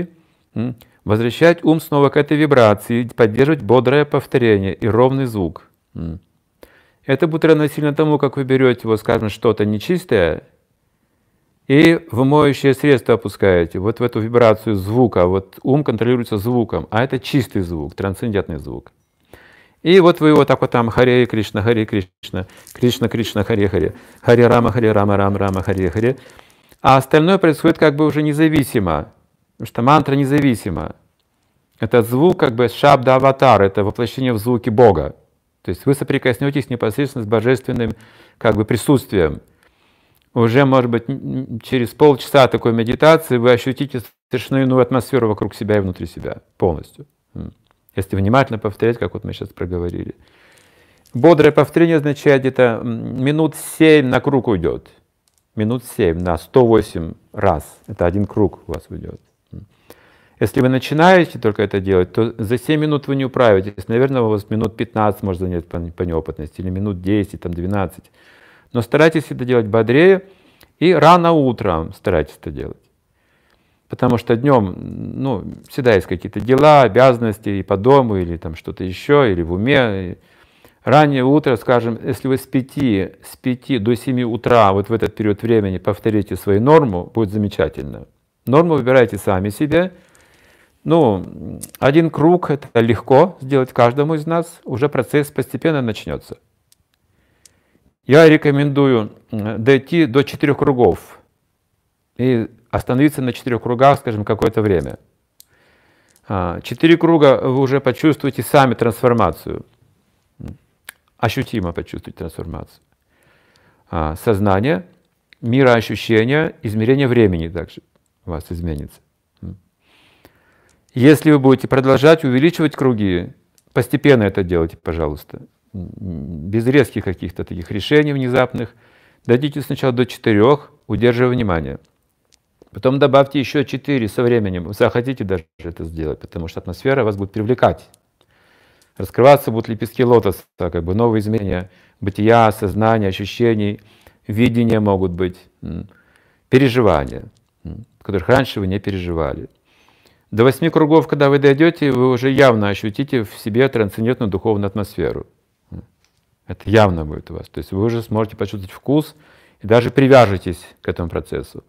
Возвращать ум снова к этой вибрации, поддерживать бодрое повторение и ровный звук. Это будет равносильно тому, как вы берете, вот, скажем, что-то нечистое и в моющее средство опускаете, вот в эту вибрацию звука. Вот ум контролируется звуком, а это чистый звук, трансцендентный звук. И вот вы вот так вот там Харе Кришна, Кришна, Кришна, Харе, Харе Рама, Рама, Харе. А остальное происходит как бы уже независимо, потому что мантра независима. Это звук как бы шабда аватар, это воплощение в звуке Бога. То есть вы соприкоснетесь непосредственно с божественным как бы присутствием. Уже, может быть, через полчаса такой медитации вы ощутите совершенно иную атмосферу вокруг себя и внутри себя полностью. Если внимательно повторять, как вот мы сейчас проговорили. Бодрое повторение означает где-то минут 7 на круг уйдет. Минут 7 на 108 раз. Это один круг у вас уйдет. Если вы начинаете только это делать, то за 7 минут вы не управитесь. Наверное, у вас минут 15 может занять по неопытности, или минут 10, там 12. Но старайтесь это делать бодрее и рано утром старайтесь это делать. Потому что днем, всегда есть какие-то дела, обязанности и по дому, или там что-то еще, или в уме. Раннее утро, скажем, если вы с 5 до 7 утра, вот в этот период времени повторите свою норму, будет замечательно. Норму выбирайте сами себе. Один круг — это легко сделать каждому из нас, уже процесс постепенно начнется. Я рекомендую дойти до 4 кругов и остановиться на 4 кругах, скажем, какое-то время. 4 круга вы уже почувствуете сами трансформацию. Ощутимо почувствуете трансформацию. Сознание, мироощущение, измерение времени также у вас изменится. Если вы будете продолжать увеличивать круги, постепенно это делайте, пожалуйста. Без резких каких-то таких решений внезапных. Дойдите сначала до 4, удерживая внимание. Потом добавьте еще 4 со временем. Вы захотите даже это сделать, потому что атмосфера вас будет привлекать. Раскрываться будут лепестки лотоса, как бы новые изменения бытия, сознания, ощущений, видения могут быть, переживания, которых раньше вы не переживали. До 8 кругов, когда вы дойдете, вы уже явно ощутите в себе трансцендентную духовную атмосферу. Это явно будет у вас. То есть вы уже сможете почувствовать вкус и даже привяжетесь к этому процессу.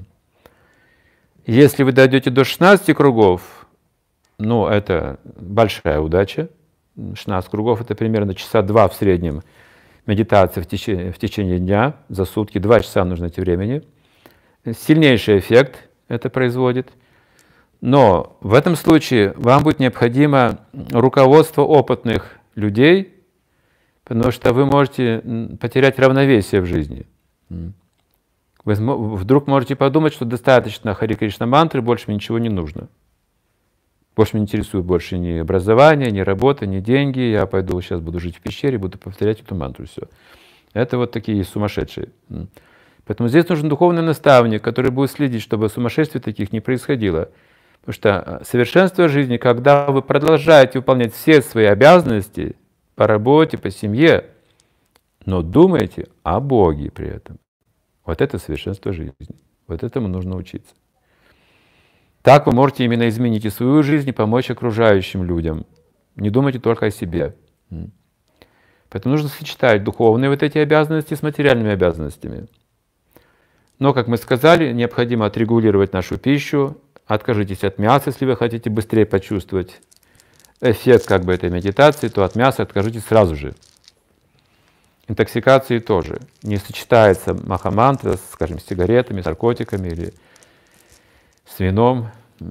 Если вы дойдете до 16 кругов, это большая удача. 16 кругов — это примерно часа 2 в среднем медитации в течение дня, за сутки, 2 часа нужно эти времени. Сильнейший эффект это производит. Но в этом случае вам будет необходимо руководство опытных людей, потому что вы можете потерять равновесие в жизни. Вы вдруг можете подумать, что достаточно Харе Кришна мантры, больше мне ничего не нужно. Больше меня интересует больше ни образование, ни работа, ни деньги. Я пойду сейчас буду жить в пещере, буду повторять эту мантру, все. Это вот такие сумасшедшие. Поэтому здесь нужен духовный наставник, который будет следить, чтобы сумасшествий таких не происходило. Потому что совершенство жизни, когда вы продолжаете выполнять все свои обязанности по работе, по семье, но думаете о Боге при этом. Вот это совершенство жизни. Вот этому нужно учиться. Так вы можете именно изменить и свою жизнь, и помочь окружающим людям. Не думайте только о себе. Поэтому нужно сочетать духовные вот эти обязанности с материальными обязанностями. Но, как мы сказали, необходимо отрегулировать нашу пищу. Откажитесь от мяса, если вы хотите быстрее почувствовать эффект как бы этой медитации, то от мяса откажитесь сразу же. Интоксикации тоже. Не сочетается махамантра, скажем, с сигаретами, с наркотиками или с вином.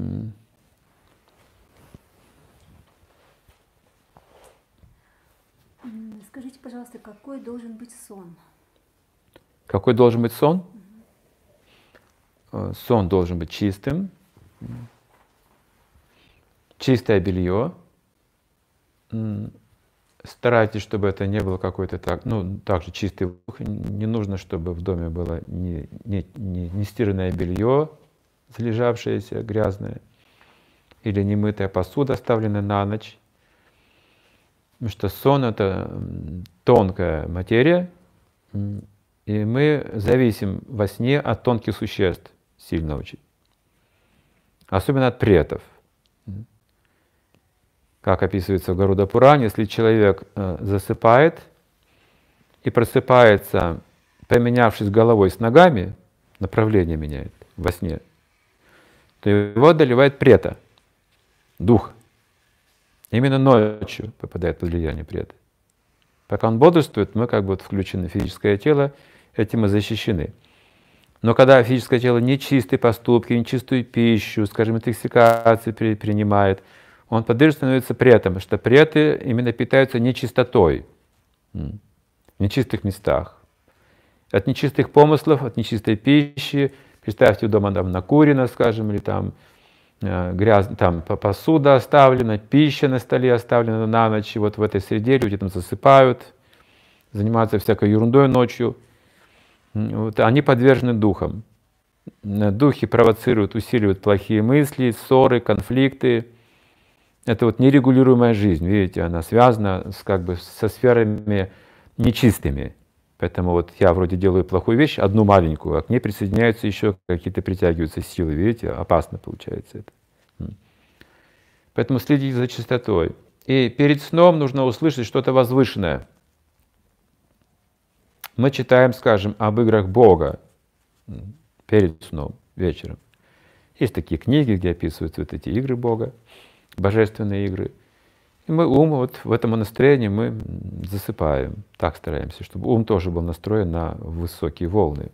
Скажите, пожалуйста, какой должен быть сон? Какой должен быть сон? Сон должен быть чистым. Чистое белье. Старайтесь, чтобы это не было какой-то также чистый воздух. Не нужно, чтобы в доме было не стиранное белье, залежавшееся, грязное, или немытая посуда, оставленная на ночь. Потому что сон — это тонкая материя, и мы зависим во сне от тонких существ сильно очень. Особенно от претов. как описывается в Гаруда Пуране, если человек засыпает и просыпается, поменявшись головой с ногами, направление меняет во сне, то его одолевает прета, дух. Именно ночью попадает под влияние прета. Пока он бодрствует, мы как бы включены в физическое тело, этим мы защищены. Но когда физическое тело нечистые поступки, нечистую пищу, скажем, интоксикации принимает, он подвержен становится претом, потому что преты именно питаются нечистотой, в нечистых местах. От нечистых помыслов, от нечистой пищи. Представьте, дома там накурено, скажем, или там грязно, там посуда оставлена, пища на столе оставлена на ночь. И вот в этой среде люди там засыпают, занимаются всякой ерундой ночью. Вот, они подвержены духам. Духи провоцируют, усиливают плохие мысли, ссоры, конфликты. Это вот нерегулируемая жизнь, видите, она связана как бы со сферами нечистыми. Поэтому вот я вроде делаю плохую вещь, одну маленькую, а к ней присоединяются еще какие-то, притягиваются силы, видите, опасно получается это. Поэтому следите за чистотой. И перед сном нужно услышать что-то возвышенное. Мы читаем, скажем, об играх Бога перед сном, вечером. Есть такие книги, где описываются вот эти игры Бога, божественные игры. И мы ум вот в этом настроении мы засыпаем. Так стараемся, чтобы ум тоже был настроен на высокие волны.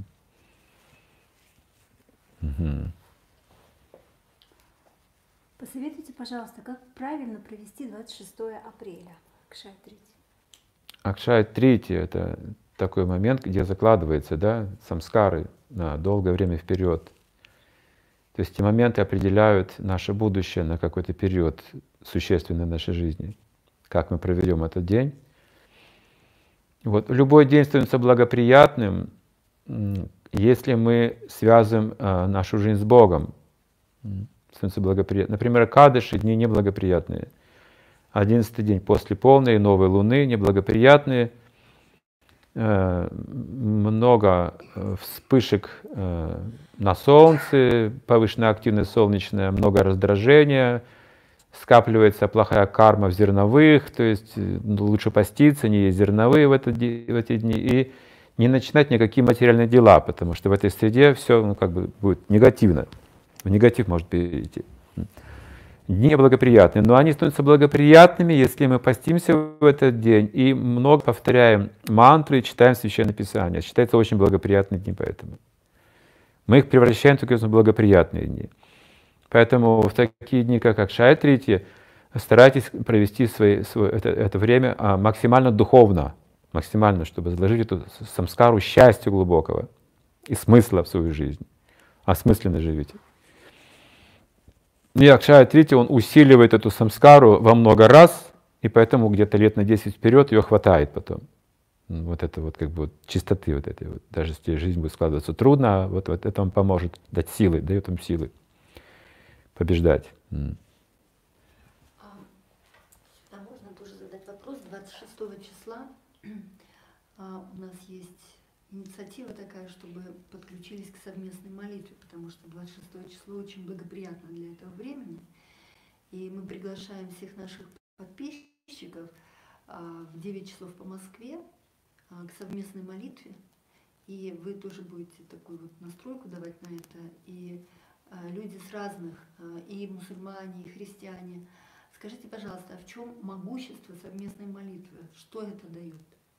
Посоветуйте, пожалуйста, как правильно провести 26 апреля, Акшая-трити? Акшая-трити — это такой момент, где закладывается, да, самскары на долгое время вперед. То есть эти моменты определяют наше будущее на какой-то период существенной нашей жизни, как мы проведем этот день. Вот. Любой день становится благоприятным, если мы связываем нашу жизнь с Богом. Становится благоприятным. Например, Кадыши — дни неблагоприятные. 11-й день после полной и новой луны неблагоприятные. Много вспышек на солнце, повышенная активность солнечная, много раздражения, скапливается плохая карма в зерновых, то есть лучше поститься, не есть зерновые в эти дни и не начинать никакие материальные дела, потому что в этой среде все как бы будет негативно, в негатив может перейти. Дни благоприятные, но они становятся благоприятными, если мы постимся в этот день и много повторяем мантры и читаем Священное Писание. Считается очень благоприятные дни, поэтому мы их превращаем только в благоприятные дни. Поэтому в такие дни, как Акшая-трити, старайтесь провести это время максимально духовно, максимально, чтобы заложить эту самскару счастья глубокого и смысла в свою жизнь. Осмысленно живите. И Акшая-трити, он усиливает эту самскару во много раз, и поэтому где-то лет на 10 вперед ее хватает потом. Вот это вот как бы вот чистоты вот этой вот. Даже если жизнь будет складываться трудно, вот это вам поможет дать силы, дает вам силы побеждать. А можно тоже задать вопрос? 26 числа у нас есть инициатива такая, чтобы подключились к совместной молитве, потому что 26 число очень благоприятно для этого времени. И мы приглашаем всех наших подписчиков в 9 часов по Москве к совместной молитве. И вы тоже будете такую вот настройку давать на это. И люди с разных, и мусульмане, и христиане. Скажите, пожалуйста, а в чем могущество совместной молитвы? Что это дает?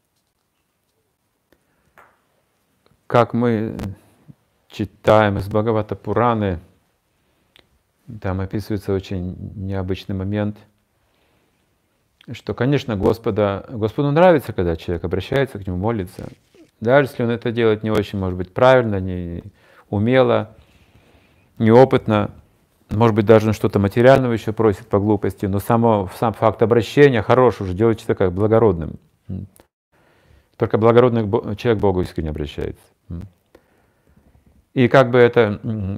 Как мы читаем из Бхагавата Пураны, там описывается очень необычный момент, что, конечно, Господу нравится, когда человек обращается к Нему, молится. Даже если он это делает не очень, может быть, правильно, не умело, неопытно, может быть, даже что-то материального еще просит по глупости, но сам факт обращения хорош уже, делает человека благородным. Только благородный человек к Богу искренне обращается. И как бы это,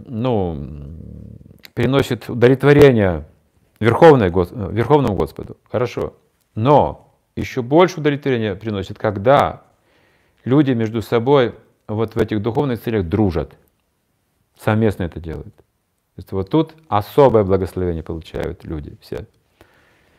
приносит удовлетворение Верховному Господу. Хорошо. Но еще больше удовлетворения приносит, когда люди между собой вот в этих духовных целях дружат. Совместно это делают. То есть вот тут особое благословение получают люди все.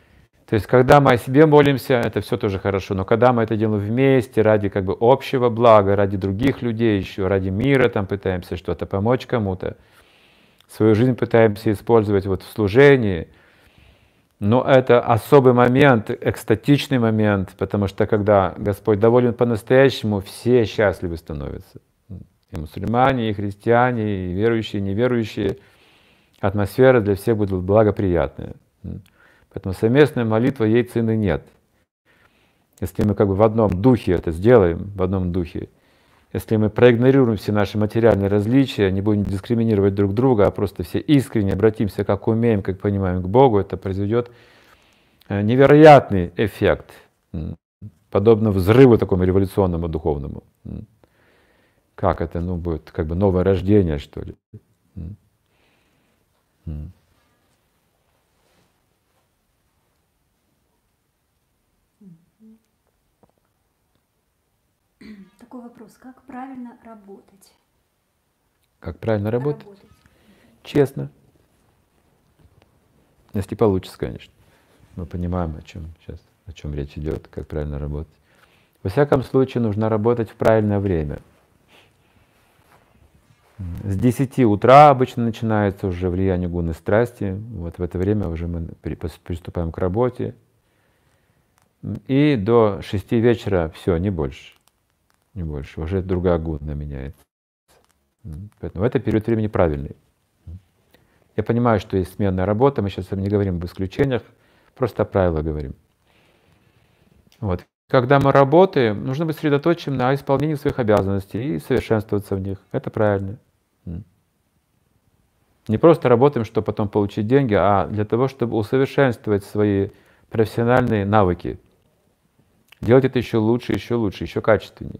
То есть, когда мы о себе молимся, это все тоже хорошо, но когда мы это делаем вместе, ради как бы общего блага, ради других людей еще, ради мира, там пытаемся что-то помочь кому-то, свою жизнь пытаемся использовать вот в служении, но это особый момент, экстатичный момент, потому что когда Господь доволен по-настоящему, все счастливы становятся. И мусульмане, и христиане, и верующие, и неверующие. Атмосфера для всех будет благоприятная. Поэтому совместная молитва, ей цены нет. Если мы как бы в одном духе это сделаем, в одном духе, если мы проигнорируем все наши материальные различия, не будем дискриминировать друг друга, а просто все искренне обратимся, как умеем, как понимаем, к Богу, это произведет невероятный эффект, подобно взрыву такому революционному, духовному. Как это, будет как бы новое рождение, что ли. Такой вопрос. Как правильно работать? Как правильно работать? Честно. Если получится, конечно. Мы понимаем, о чем речь идет, как правильно работать. Во всяком случае, нужно работать в правильное время. С 10 утра обычно начинается уже влияние гуны страсти. Вот в это время уже мы приступаем к работе. И до 6 вечера все, не больше. Не больше. Уже другая гуна меняется. Поэтому это период времени правильный. Я понимаю, что есть сменная работа, мы сейчас не говорим об исключениях, просто о правилах говорим. Вот. Когда мы работаем, нужно быть сосредоточенным на исполнении своих обязанностей и совершенствоваться в них. Это правильно. Не просто работаем, чтобы потом получить деньги, а для того, чтобы усовершенствовать свои профессиональные навыки. Делать это еще лучше, еще качественнее.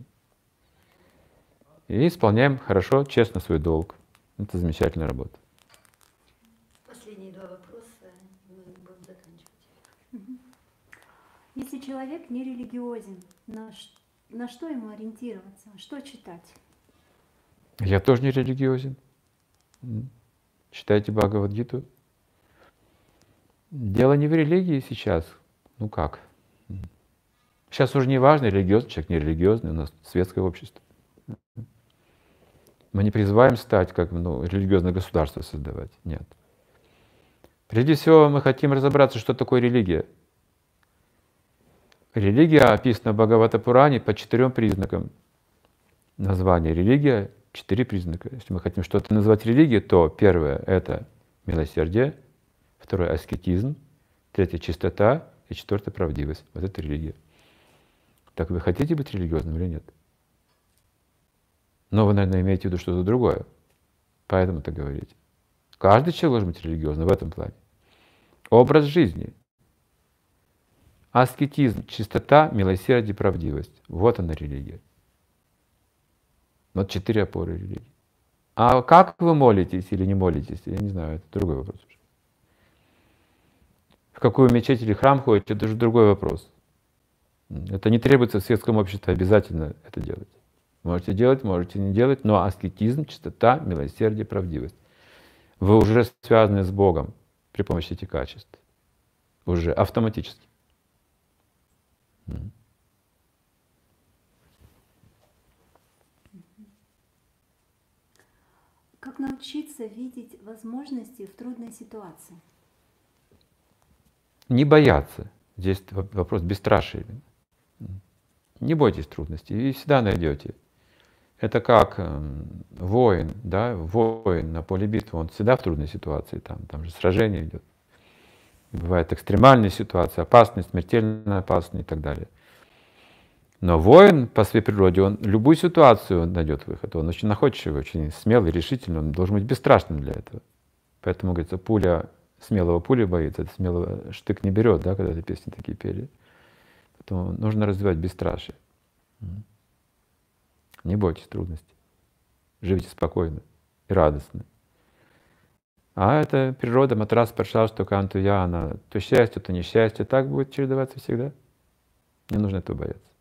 И исполняем хорошо, честно свой долг. Это замечательная работа. Последние два вопроса, мы будем заканчивать. Если человек не религиозен, на что ему ориентироваться? Что читать? Я тоже не религиозен. Читайте Бхагавад-гиту. Дело не в религии сейчас. Ну как? Сейчас уже не важно, религиозный человек, не религиозный, у нас светское общество. Мы не призываем стать как религиозное государство создавать. Нет. Прежде всего, мы хотим разобраться, что такое религия. Религия описана в Бхагавата-пуране по 4 признакам. Название религия — 4 признака. Если мы хотим что-то назвать религией, то первое — это милосердие, второе — аскетизм, третье — чистота и четвертое — правдивость. Вот это религия. Так вы хотите быть религиозным или нет? Но вы, наверное, имеете в виду что-то другое. Поэтому так говорите. Каждый человек должен быть религиозным в этом плане. Образ жизни. Аскетизм, чистота, милосердие, правдивость. Вот она религия. Вот 4 опоры религии. А как вы молитесь или не молитесь, я не знаю, это другой вопрос уже. В какую мечеть или храм ходите, это уже другой вопрос. Это не требуется в светском обществе обязательно это делать. Можете делать, можете не делать, но аскетизм, чистота, милосердие, правдивость. Вы уже связаны с Богом при помощи этих качеств. Уже автоматически. Как научиться видеть возможности в трудной ситуации? Не бояться. Здесь вопрос бесстрашия. Не бойтесь трудностей, и всегда найдете. Это как воин, да, воин на поле битвы, он всегда в трудной ситуации, там же сражение идет. Бывают экстремальные ситуации, опасные, смертельно опасные и так далее. Но воин по своей природе, он любую ситуацию найдет выход. Он очень находчивый, очень смелый, решительный, он должен быть бесстрашным для этого. Поэтому, говорится, смелого пули боится, это смелого штык не берет, да, когда эти песни такие пели. Поэтому нужно развивать бесстрашие. Не бойтесь трудностей. Живите спокойно и радостно. А это природа, матрас, паршаш, токанту я, она то счастье, то несчастье. Так будет чередоваться всегда. Не нужно этого бояться.